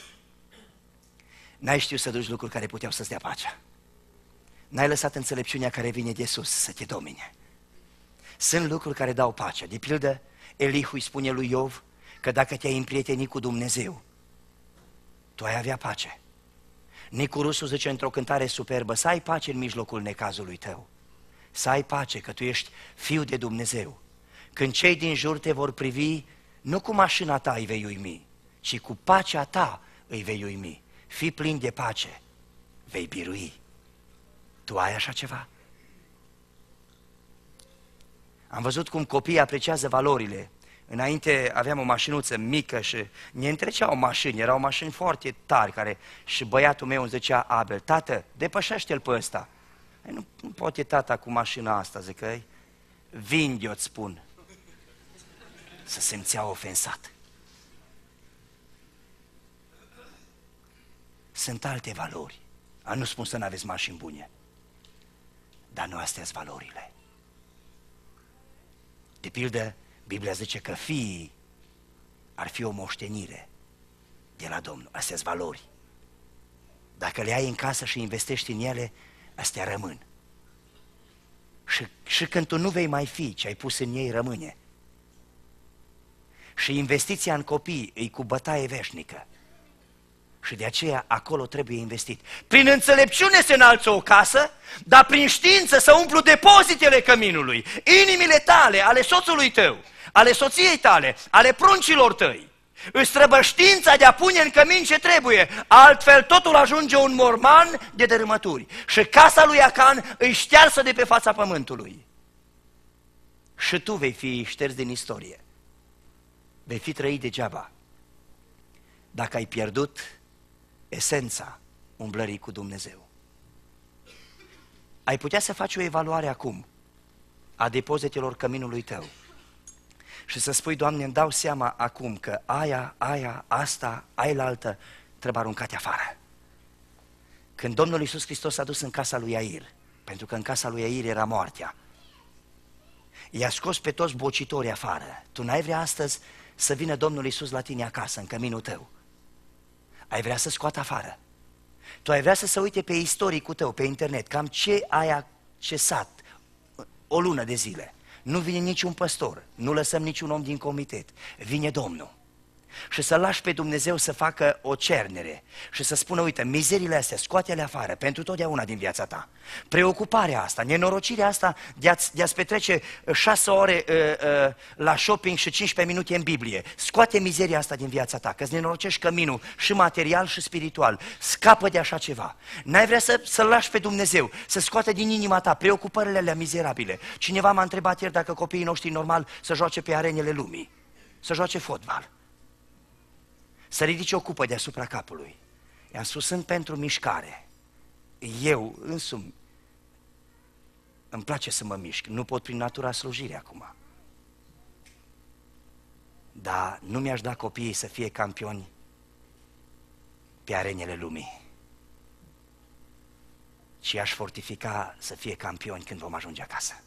N-ai știut să duci lucruri care puteau să-ți dea pacea. N-ai lăsat înțelepciunea care vine de sus să te domine. Sunt lucruri care dau pacea. De pildă, Elihu îi spune lui Iov că dacă te-ai împrietenit cu Dumnezeu, tu ai avea pace. Nicu Rusu zice într-o cântare superbă, să ai pace în mijlocul necazului tău. Să ai pace că tu ești fiu de Dumnezeu. Când cei din jur te vor privi, nu cu mașina ta îi vei uimi, ci cu pacea ta îi vei uimi. Fii plin de pace, vei birui. Tu ai așa ceva? Am văzut cum copiii apreciază valorile. Înainte aveam o mașinuță mică și ne întreceau mașini, erau mașini foarte tari, și băiatul meu îmi zicea, Abel, tată, depășește-l pe ăsta. Nu poate tata cu mașina asta, zic că vinde-o, îți spun. Se simțea ofensat. Sunt alte valori. Nu spun să n-aveți mașini bune, dar nu astea sunt valorile. De pildă, Biblia zice că fiii ar fi o moștenire de la Domnul. Astea sunt valori. Dacă le ai în casă și investești în ele, astea rămân. Și când tu nu vei mai fi, ce ai pus în ei rămâne. Și investiția în copii e cu bătaie veșnică. Și de aceea acolo trebuie investit. Prin înțelepciune se înalță o casă, dar prin știință să umplu depozitele căminului, inimile tale, ale soțului tău, ale soției tale, ale pruncilor tăi. Îți trebuie știința de a pune în cămin ce trebuie, altfel totul ajunge un morman de dărâmături. Și casa lui Acan îi ștearsă de pe fața pământului. Și tu vei fi șters din istorie. Vei fi trăit degeaba dacă ai pierdut esența umblării cu Dumnezeu. Ai putea să faci o evaluare acum a depozitelor căminului tău și să spui, Doamne, îmi dau seama acum că aia, asta, ailaltă trebuie aruncate afară. Când Domnul Iisus Hristos s-a dus în casa lui Iair, pentru că în casa lui Iair era moartea, i-a scos pe toți bocitorii afară. Tu n-ai vrea astăzi să vină Domnul Iisus la tine acasă, în căminul tău? Ai vrea să scoată afară? Tu ai vrea să se uite pe istoricul tău, pe internet, cam ce ai accesat o lună de zile. Nu vine niciun păstor, nu lăsăm niciun om din comitet, vine Domnul. Și să lași pe Dumnezeu să facă o cernere și să spună, uite, mizerile astea, scoate-le afară pentru totdeauna din viața ta. Preocuparea asta, nenorocirea asta de a-ți petrece 6 ore la shopping și 15 minute în Biblie. Scoate mizeria asta din viața ta, că-ți nenorocești căminul și material și spiritual. Scapă de așa ceva. N-ai vrea să-L lași pe Dumnezeu, să scoată din inima ta preocupările alea mizerabile. Cineva m-a întrebat ieri dacă copiii noștri normal să joace pe arenele lumii, să joace fotbal, să ridice o cupă deasupra capului. I-am spus, sunt pentru mișcare. Eu însumi îmi place să mă mișc, nu pot prin natura slujirii acum. Dar nu mi-aș da copiii să fie campioni pe arenele lumii, ci aș fortifica să fie campioni când vom ajunge acasă.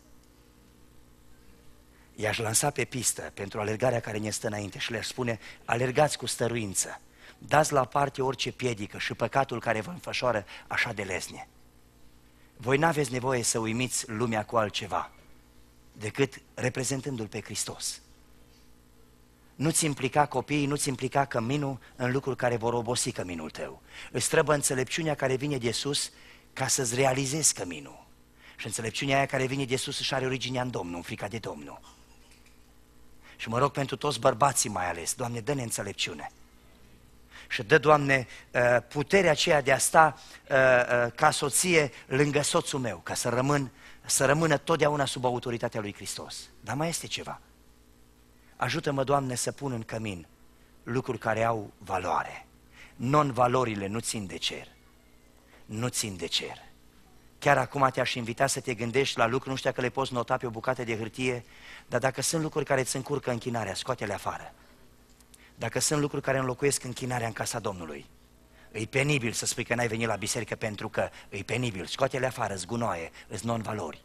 I-aș lansa pe pistă pentru alergarea care ne stă înainte și le-aș spune, alergați cu stăruință, dați la parte orice piedică și păcatul care vă înfășoară așa de lesne. Voi n-aveți nevoie să uimiți lumea cu altceva decât reprezentându-L pe Hristos. Nu-ți implica copiii, nu-ți implica căminul în lucruri care vor obosi căminul tău. Îți trebuie înțelepciunea care vine de sus ca să-ți realizezi căminul. Și înțelepciunea aia care vine de sus își are originea în Domnul, în frica de Domnul. Și mă rog pentru toți bărbații mai ales, Doamne, dă-ne înțelepciune. Și dă, Doamne, puterea aceea de a sta ca soție lângă soțul meu, ca să rămână totdeauna sub autoritatea lui Hristos. Dar mai este ceva. Ajută-mă, Doamne, să pun în cămin lucruri care au valoare. Non-valorile nu țin de cer. Nu țin de cer. Chiar acum te-aș invita să te gândești la lucruri, nu știu dacă le poți nota pe o bucată de hârtie, dar dacă sunt lucruri care îți încurcă închinarea, scoate-le afară. Dacă sunt lucruri care înlocuiesc închinarea în casa Domnului, e penibil să spui că n-ai venit la biserică pentru că e penibil, scoate-le afară, zgunoaie, îți non-valori.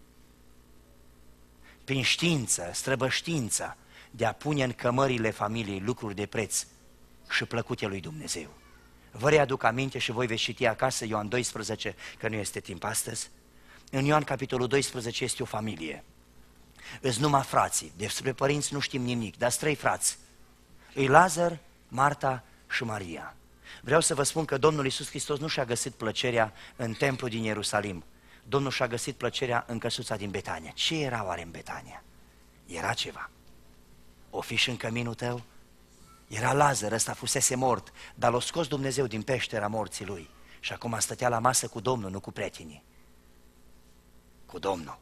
Prin știință, străbăștiința de a pune în cămările familiei lucruri de preț și plăcute lui Dumnezeu. Vă readuc aminte și voi veți citi acasă Ioan 12, că nu este timp astăzi. În Ioan capitolul 12 este o familie. Îs numai frații, despre părinți nu știm nimic, dar 3 frați. Îi Lazar, Marta și Maria. Vreau să vă spun că Domnul Iisus Hristos nu și-a găsit plăcerea în templu din Ierusalim. Domnul și-a găsit plăcerea în căsuța din Betania. Ce era oare în Betania? Era ceva. O fi și în căminul tău? Era Lazar, ăsta fusese mort, dar l-a scos Dumnezeu din peștera morții lui. Și acum stătea la masă cu Domnul, nu cu prietenii. Cu Domnul.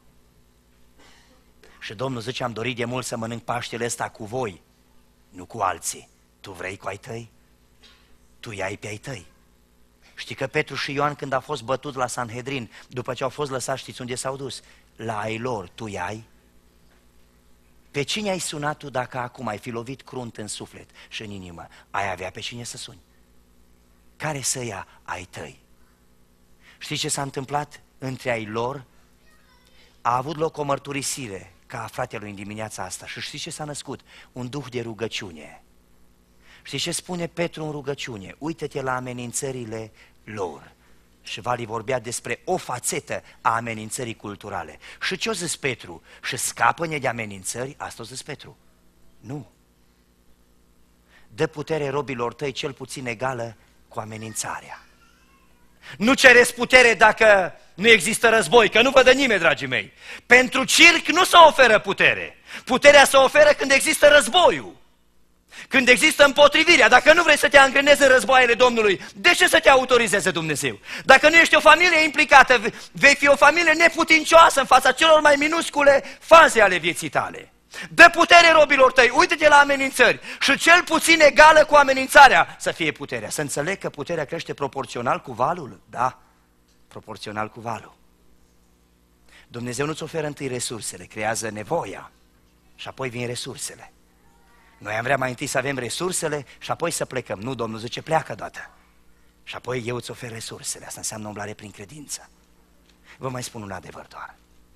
Și Domnul zice, am dorit de mult să mănânc Paștele ăsta cu voi, nu cu alții. Tu vrei cu ai tăi? Tu i-ai pe ai tăi. Știi că Petru și Ioan, când a fost bătut la Sanhedrin, după ce au fost lăsați, știți unde s-au dus? La ai lor, tu i-ai? Pe cine ai sunat tu dacă acum ai fi lovit crunt în suflet și în inimă? Ai avea pe cine să suni? Care să ia ai tăi? Știi ce s-a întâmplat între ai lor? A avut loc o mărturisire ca a fratelui în dimineața asta și știi ce s-a născut? Un duh de rugăciune. Știi ce spune Petru în rugăciune? Uită-te la amenințările lor. Și Vali vorbea despre o fațetă a amenințării culturale. Și ce-o zis Petru? Și scapă-ne de amenințări? Asta o zis Petru. Nu. Dă putere robilor tăi cel puțin egală cu amenințarea. Nu cereți putere dacă nu există război, că nu vă dă nimeni, dragii mei. Pentru circ nu se oferă putere. Puterea se oferă când există războiul. Când există împotrivirea, dacă nu vrei să te angrenezi în războaiele Domnului, de ce să te autorizeze Dumnezeu? Dacă nu ești o familie implicată, vei fi o familie neputincioasă în fața celor mai minuscule faze ale vieții tale. Dă putere robilor tăi, uite-te la amenințări și cel puțin egală cu amenințarea să fie puterea. Să înțeleg că puterea crește proporțional cu valul? Da, proporțional cu valul. Dumnezeu nu-ți oferă întâi resursele, creează nevoia și apoi vin resursele. Noi am vrea mai întâi să avem resursele și apoi să plecăm. Nu, Domnul zice, pleacă toată. Și apoi eu îți ofer resursele. Asta înseamnă umblare prin credință. Vă mai spun un adevăr doar.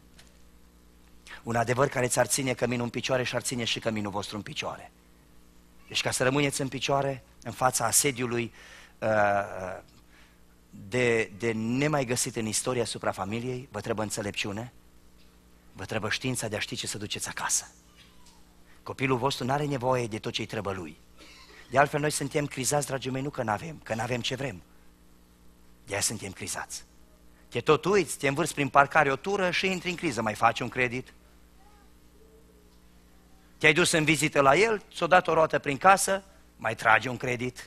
Un adevăr care ți-ar ține căminul în picioare și ar ține și căminul vostru în picioare. Deci ca să rămâneți în picioare în fața asediului de nemai găsit în istoria asupra familiei, vă trebuie înțelepciune, vă trebuie știința de a ști ce să duceți acasă. Copilul vostru nu are nevoie de tot ce-i trebuie lui. De altfel, noi suntem crizați, dragii mei, nu că n-avem ce vrem. De aia suntem crizați. Te tot uiți, te învârți prin parcare o tură și intri în criză. Mai faci un credit? Te-ai dus în vizită la el, ți-o dat o roată prin casă, mai trage un credit.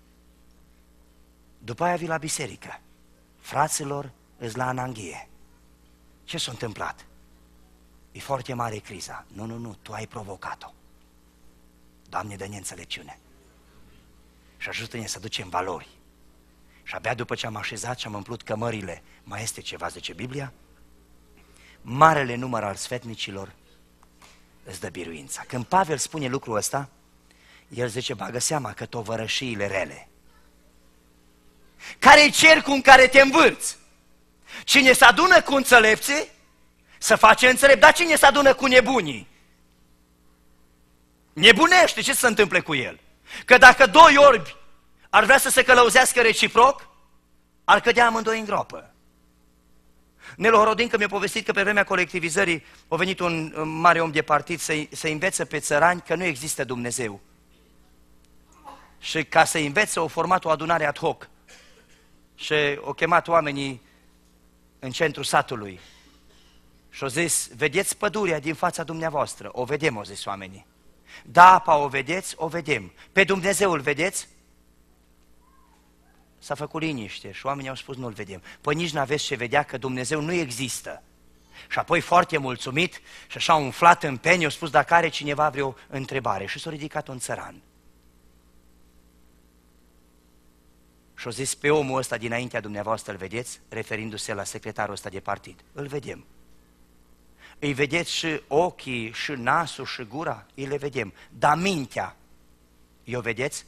După aia vii la biserică. Fraților, îți la ananghie. Ce s-a întâmplat? E foarte mare criza. Nu, tu ai provocat-o. Doamne, dă-ne înțelepciune. Și ajută-ne să ducem valori. Și abia după ce am așezat și am umplut cămările, mai este ceva, zice Biblia? Marele număr al sfetnicilor îți dă biruința. Când Pavel spune lucrul ăsta, el zice, bagă seama că tovărășiile rele. Care-i cercul în care te învârți? Cine se adună cu înțelepții, să face înțelept, dar cine se adună cu nebunii? Nebunește, ce se întâmplă cu el? Că dacă doi orbi ar vrea să se călăuzească reciproc, ar cădea amândoi în groapă. Nelu Horodincă mi-a povestit că pe vremea colectivizării a venit un mare om de partid să învețe pe țărani că nu există Dumnezeu. Și ca să învețe, au format o adunare ad hoc și au chemat oamenii în centrul satului. Și au zis, vedeți pădurea din fața dumneavoastră? O vedem, au zis oamenii. Da, apa o vedeți? O vedem. Pe Dumnezeu îl vedeți? S-a făcut liniște și oamenii au spus, nu-l vedem. Păi nici n-aveți ce vedea, că Dumnezeu nu există. Și apoi foarte mulțumit și așa umflat în peni, au spus, dacă are cineva vreo întrebare. Și s-a ridicat un țăran. Și au zis, pe omul ăsta dinaintea dumneavoastră îl vedeți? Referindu-se la secretarul ăsta de partid. Îl vedem. Îi vedeți și ochii, și nasul, și gura? Îi le vedem. Dar mintea, i-o vedeți?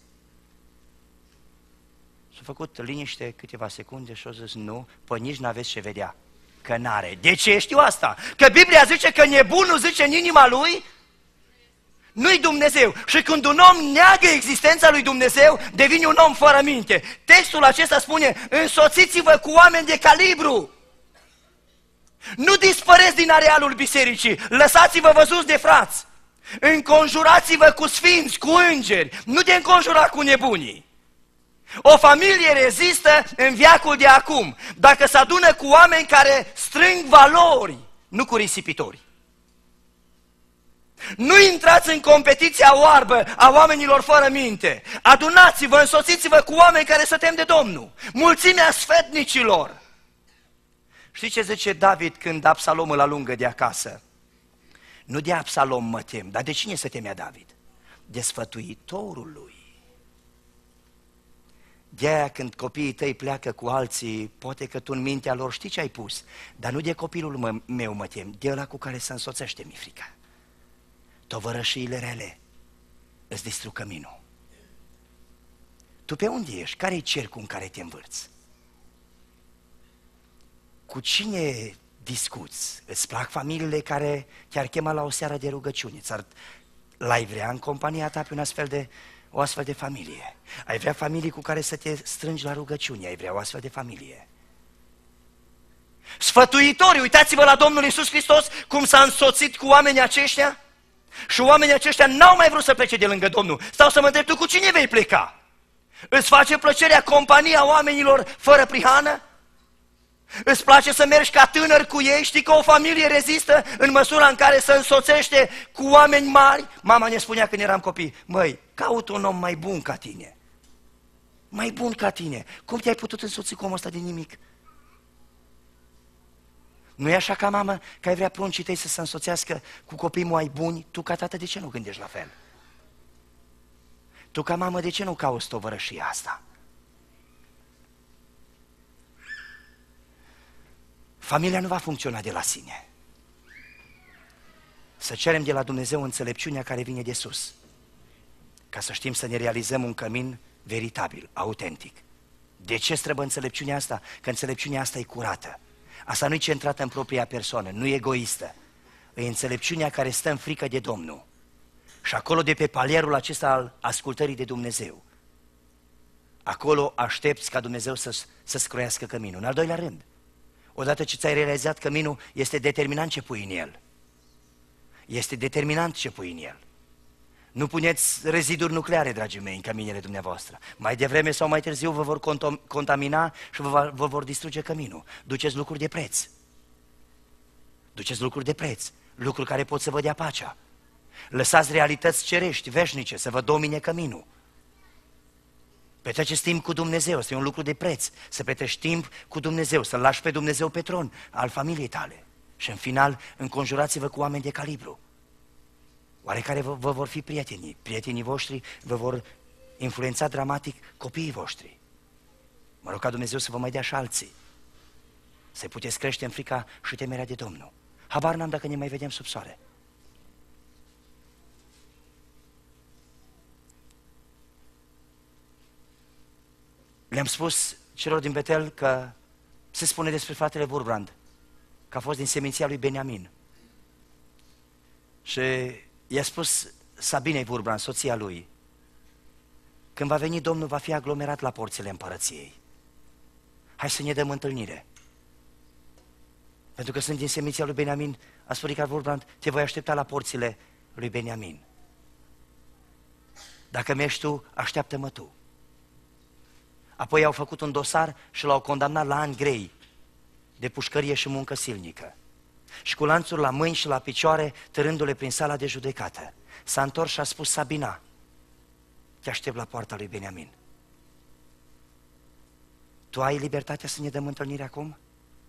S-a făcut liniște câteva secunde și au zis, nu, păi nici n-aveți ce vedea, că n-are. De ce știu asta? Că Biblia zice că nebunul zice în inima lui, nu-i Dumnezeu. Și când un om neagă existența lui Dumnezeu, devine un om fără minte. Textul acesta spune, însoțiți-vă cu oameni de calibru. Nu dispăreți din arealul bisericii, lăsați-vă văzuți de frați. Înconjurați-vă cu sfinți, cu îngeri, nu te înconjura cu nebunii. O familie rezistă în veacul de acum dacă se adună cu oameni care strâng valori, nu cu risipitori. Nu intrați în competiția oarbă a oamenilor fără minte. Adunați-vă, însoțiți-vă cu oameni care se tem de Domnul. Mulțimea sfetnicilor. Știți ce zice David când Absalom îl alungă de acasă? Nu de Absalom mă tem, dar de cine se temea David? De sfătuitorul lui. De-aia când copiii tăi pleacă cu alții, poate că tu în mintea lor știi ce ai pus, dar nu de copilul meu mă tem, de ăla cu care se însoțește mi frica. Tovărășiile rele îți distrug căminul. Tu pe unde ești? Care-i cercul în care te învârți? Cu cine discuți? Îți plac familiile care te-ar chema la o seară de rugăciune? L-ai vrea în compania ta pe o astfel de familie? Ai vrea familii cu care să te strângi la rugăciune? Ai vrea o astfel de familie? Sfătuitori, uitați-vă la Domnul Iisus Hristos cum s-a însoțit cu oamenii aceștia. Și oamenii aceștia n-au mai vrut să plece de lângă Domnul. Stau să mă întreb, tu cu cine vei pleca? Îți face plăcerea compania oamenilor fără prihană? Îți place să mergi ca tânăr cu ei? Știi că o familie rezistă în măsura în care se însoțește cu oameni mari? Mama ne spunea când eram copii, măi, caut un om mai bun ca tine. Mai bun ca tine. Cum te-ai putut însoți cu omul ăsta de nimic? Nu e așa ca mamă că ai vrea pruncii tăi să se însoțească cu copii mai buni? Tu ca tată de ce nu gândești la fel? Tu ca mamă de ce nu cauți tovărășia asta? Familia nu va funcționa de la sine. Să cerem de la Dumnezeu înțelepciunea care vine de sus, ca să știm să ne realizăm un cămin veritabil, autentic. De ce trebuie înțelepciunea asta? Că înțelepciunea asta e curată. Asta nu e centrată în propria persoană, nu e egoistă. E înțelepciunea care stă în frică de Domnul. Și acolo de pe palierul acesta al ascultării de Dumnezeu, acolo aștepți ca Dumnezeu să-ți croiască căminul. În al doilea rând, odată ce ți-ai realizat căminul, este determinant ce pui în el. Este determinant ce pui în el. Nu puneți reziduri nucleare, dragii mei, în căminele dumneavoastră. Mai devreme sau mai târziu vă vor contamina și vă vor distruge căminul. Duceți lucruri de preț. Duceți lucruri de preț, lucruri care pot să vă dea pacea. Lăsați realități cerești, veșnice, să vă domine căminul. Petreceți timp cu Dumnezeu, este un lucru de preț. Să petreci timp cu Dumnezeu, să-L lași pe Dumnezeu pe tron al familiei tale. Și în final, înconjurați-vă cu oameni de calibru. Oarecare vă vor fi prietenii? Prietenii voștri vă vor influența dramatic copiii voștri. Mă rog ca Dumnezeu să vă mai dea și alții. Să puteți crește în frica și temerea de Domnul. Habar n-am dacă ne mai vedem sub soare. Le-am spus celor din Betel că se spune despre fratele Wurbrand că a fost din seminția lui Beniamin. Și i-a spus Sabinei Wurbrand, soția lui, când va veni Domnul, va fi aglomerat la porțile împărăției. Hai să ne dăm întâlnire. Pentru că sunt din seminția lui Beniamin, a spus Richard Wurbrand, te voi aștepta la porțile lui Beniamin. Dacă mergi tu, așteaptă-mă tu. Apoi au făcut un dosar și l-au condamnat la ani grei de pușcărie și muncă silnică. Și cu lanțuri la mâini și la picioare, târându-le prin sala de judecată. S-a întors și a spus, Sabina, te aștept la poarta lui Beniamin. Tu ai libertatea să ne dăm întâlnire acum?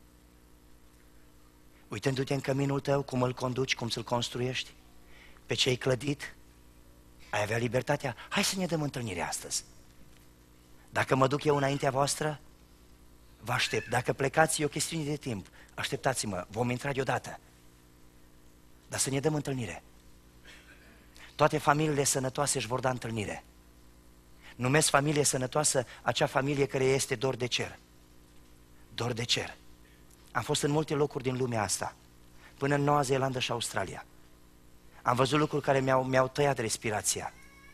Uitându-te în căminul tău, cum îl conduci, cum să-l construiești, pe ce ai clădit, ai avea libertatea? Hai să ne dăm întâlnire astăzi. Dacă mă duc eu înaintea voastră, vă aștept. Dacă plecați, e o chestiune de timp. Așteptați-mă, vom intra deodată. Dar să ne dăm întâlnire. Toate familiile sănătoase își vor da întâlnire. Numesc familie sănătoasă acea familie care este dor de cer. Dor de cer. Am fost în multe locuri din lumea asta, până în Noua Zeelandă și Australia. Am văzut lucruri care mi-au tăiat respirația.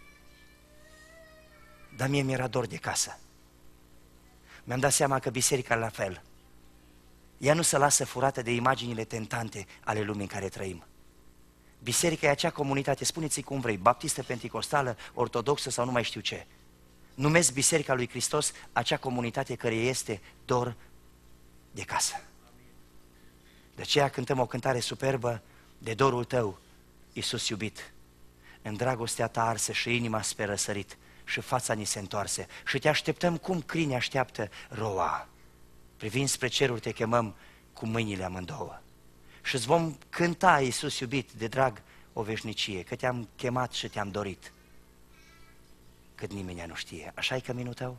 Dar mie mi-era dor de casă. Mi-am dat seama că biserica la fel. Ea nu se lasă furată de imaginile tentante ale lumii în care trăim. Biserica e acea comunitate, spuneți-i cum vrei, baptistă, penticostală, ortodoxă sau nu mai știu ce. numesc Biserica lui Hristos acea comunitate care este dor de casă. De aceea cântăm o cântare superbă, de dorul tău, Iisus iubit. În dragostea ta arsă și inima spre răsărit și fața ni se întoarse și te așteptăm cum câini așteaptă roa. Privind spre ceruri te chemăm cu mâinile amândouă și îți vom cânta, Iisus iubit, de drag o veșnicie, că te-am chemat și te-am dorit, cât nimeni nu știe. Așa e căminul tău?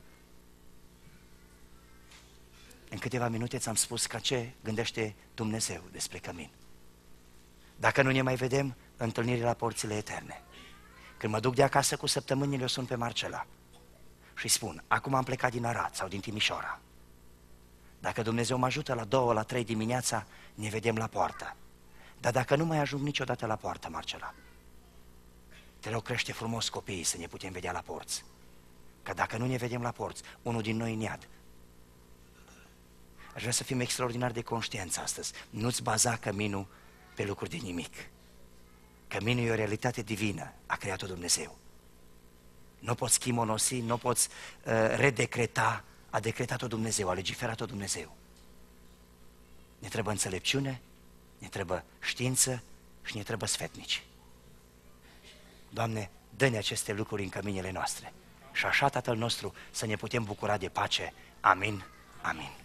În câteva minute ți-am spus ca ce gândește Dumnezeu despre cămin. Dacă nu ne mai vedem, întâlniri la porțile eterne. Când mă duc de acasă cu săptămânile, o sun pe Marcela și spun, acum am plecat din Arad sau din Timișoara. Dacă Dumnezeu mă ajută la 2, la 3 dimineața, ne vedem la poartă. Dar dacă nu mai ajung niciodată la poartă, Marcela, te rog, crește frumos copiii să ne putem vedea la porți. Că dacă nu ne vedem la porți, unul din noi în iad. Aș vrea să fim extraordinar de conștienți astăzi. Nu-ți baza căminul pe lucruri de nimic. Căminul e o realitate divină, a creat-o Dumnezeu. Nu poți chimonosi, nu poți redecreta, a decretat-o Dumnezeu, a legiferat-o Dumnezeu. Ne trebuie înțelepciune, ne trebuie știință și ne trebuie sfetnici. Doamne, dă-ne aceste lucruri în căminele noastre și așa, Tatăl nostru, să ne putem bucura de pace. Amin, amin.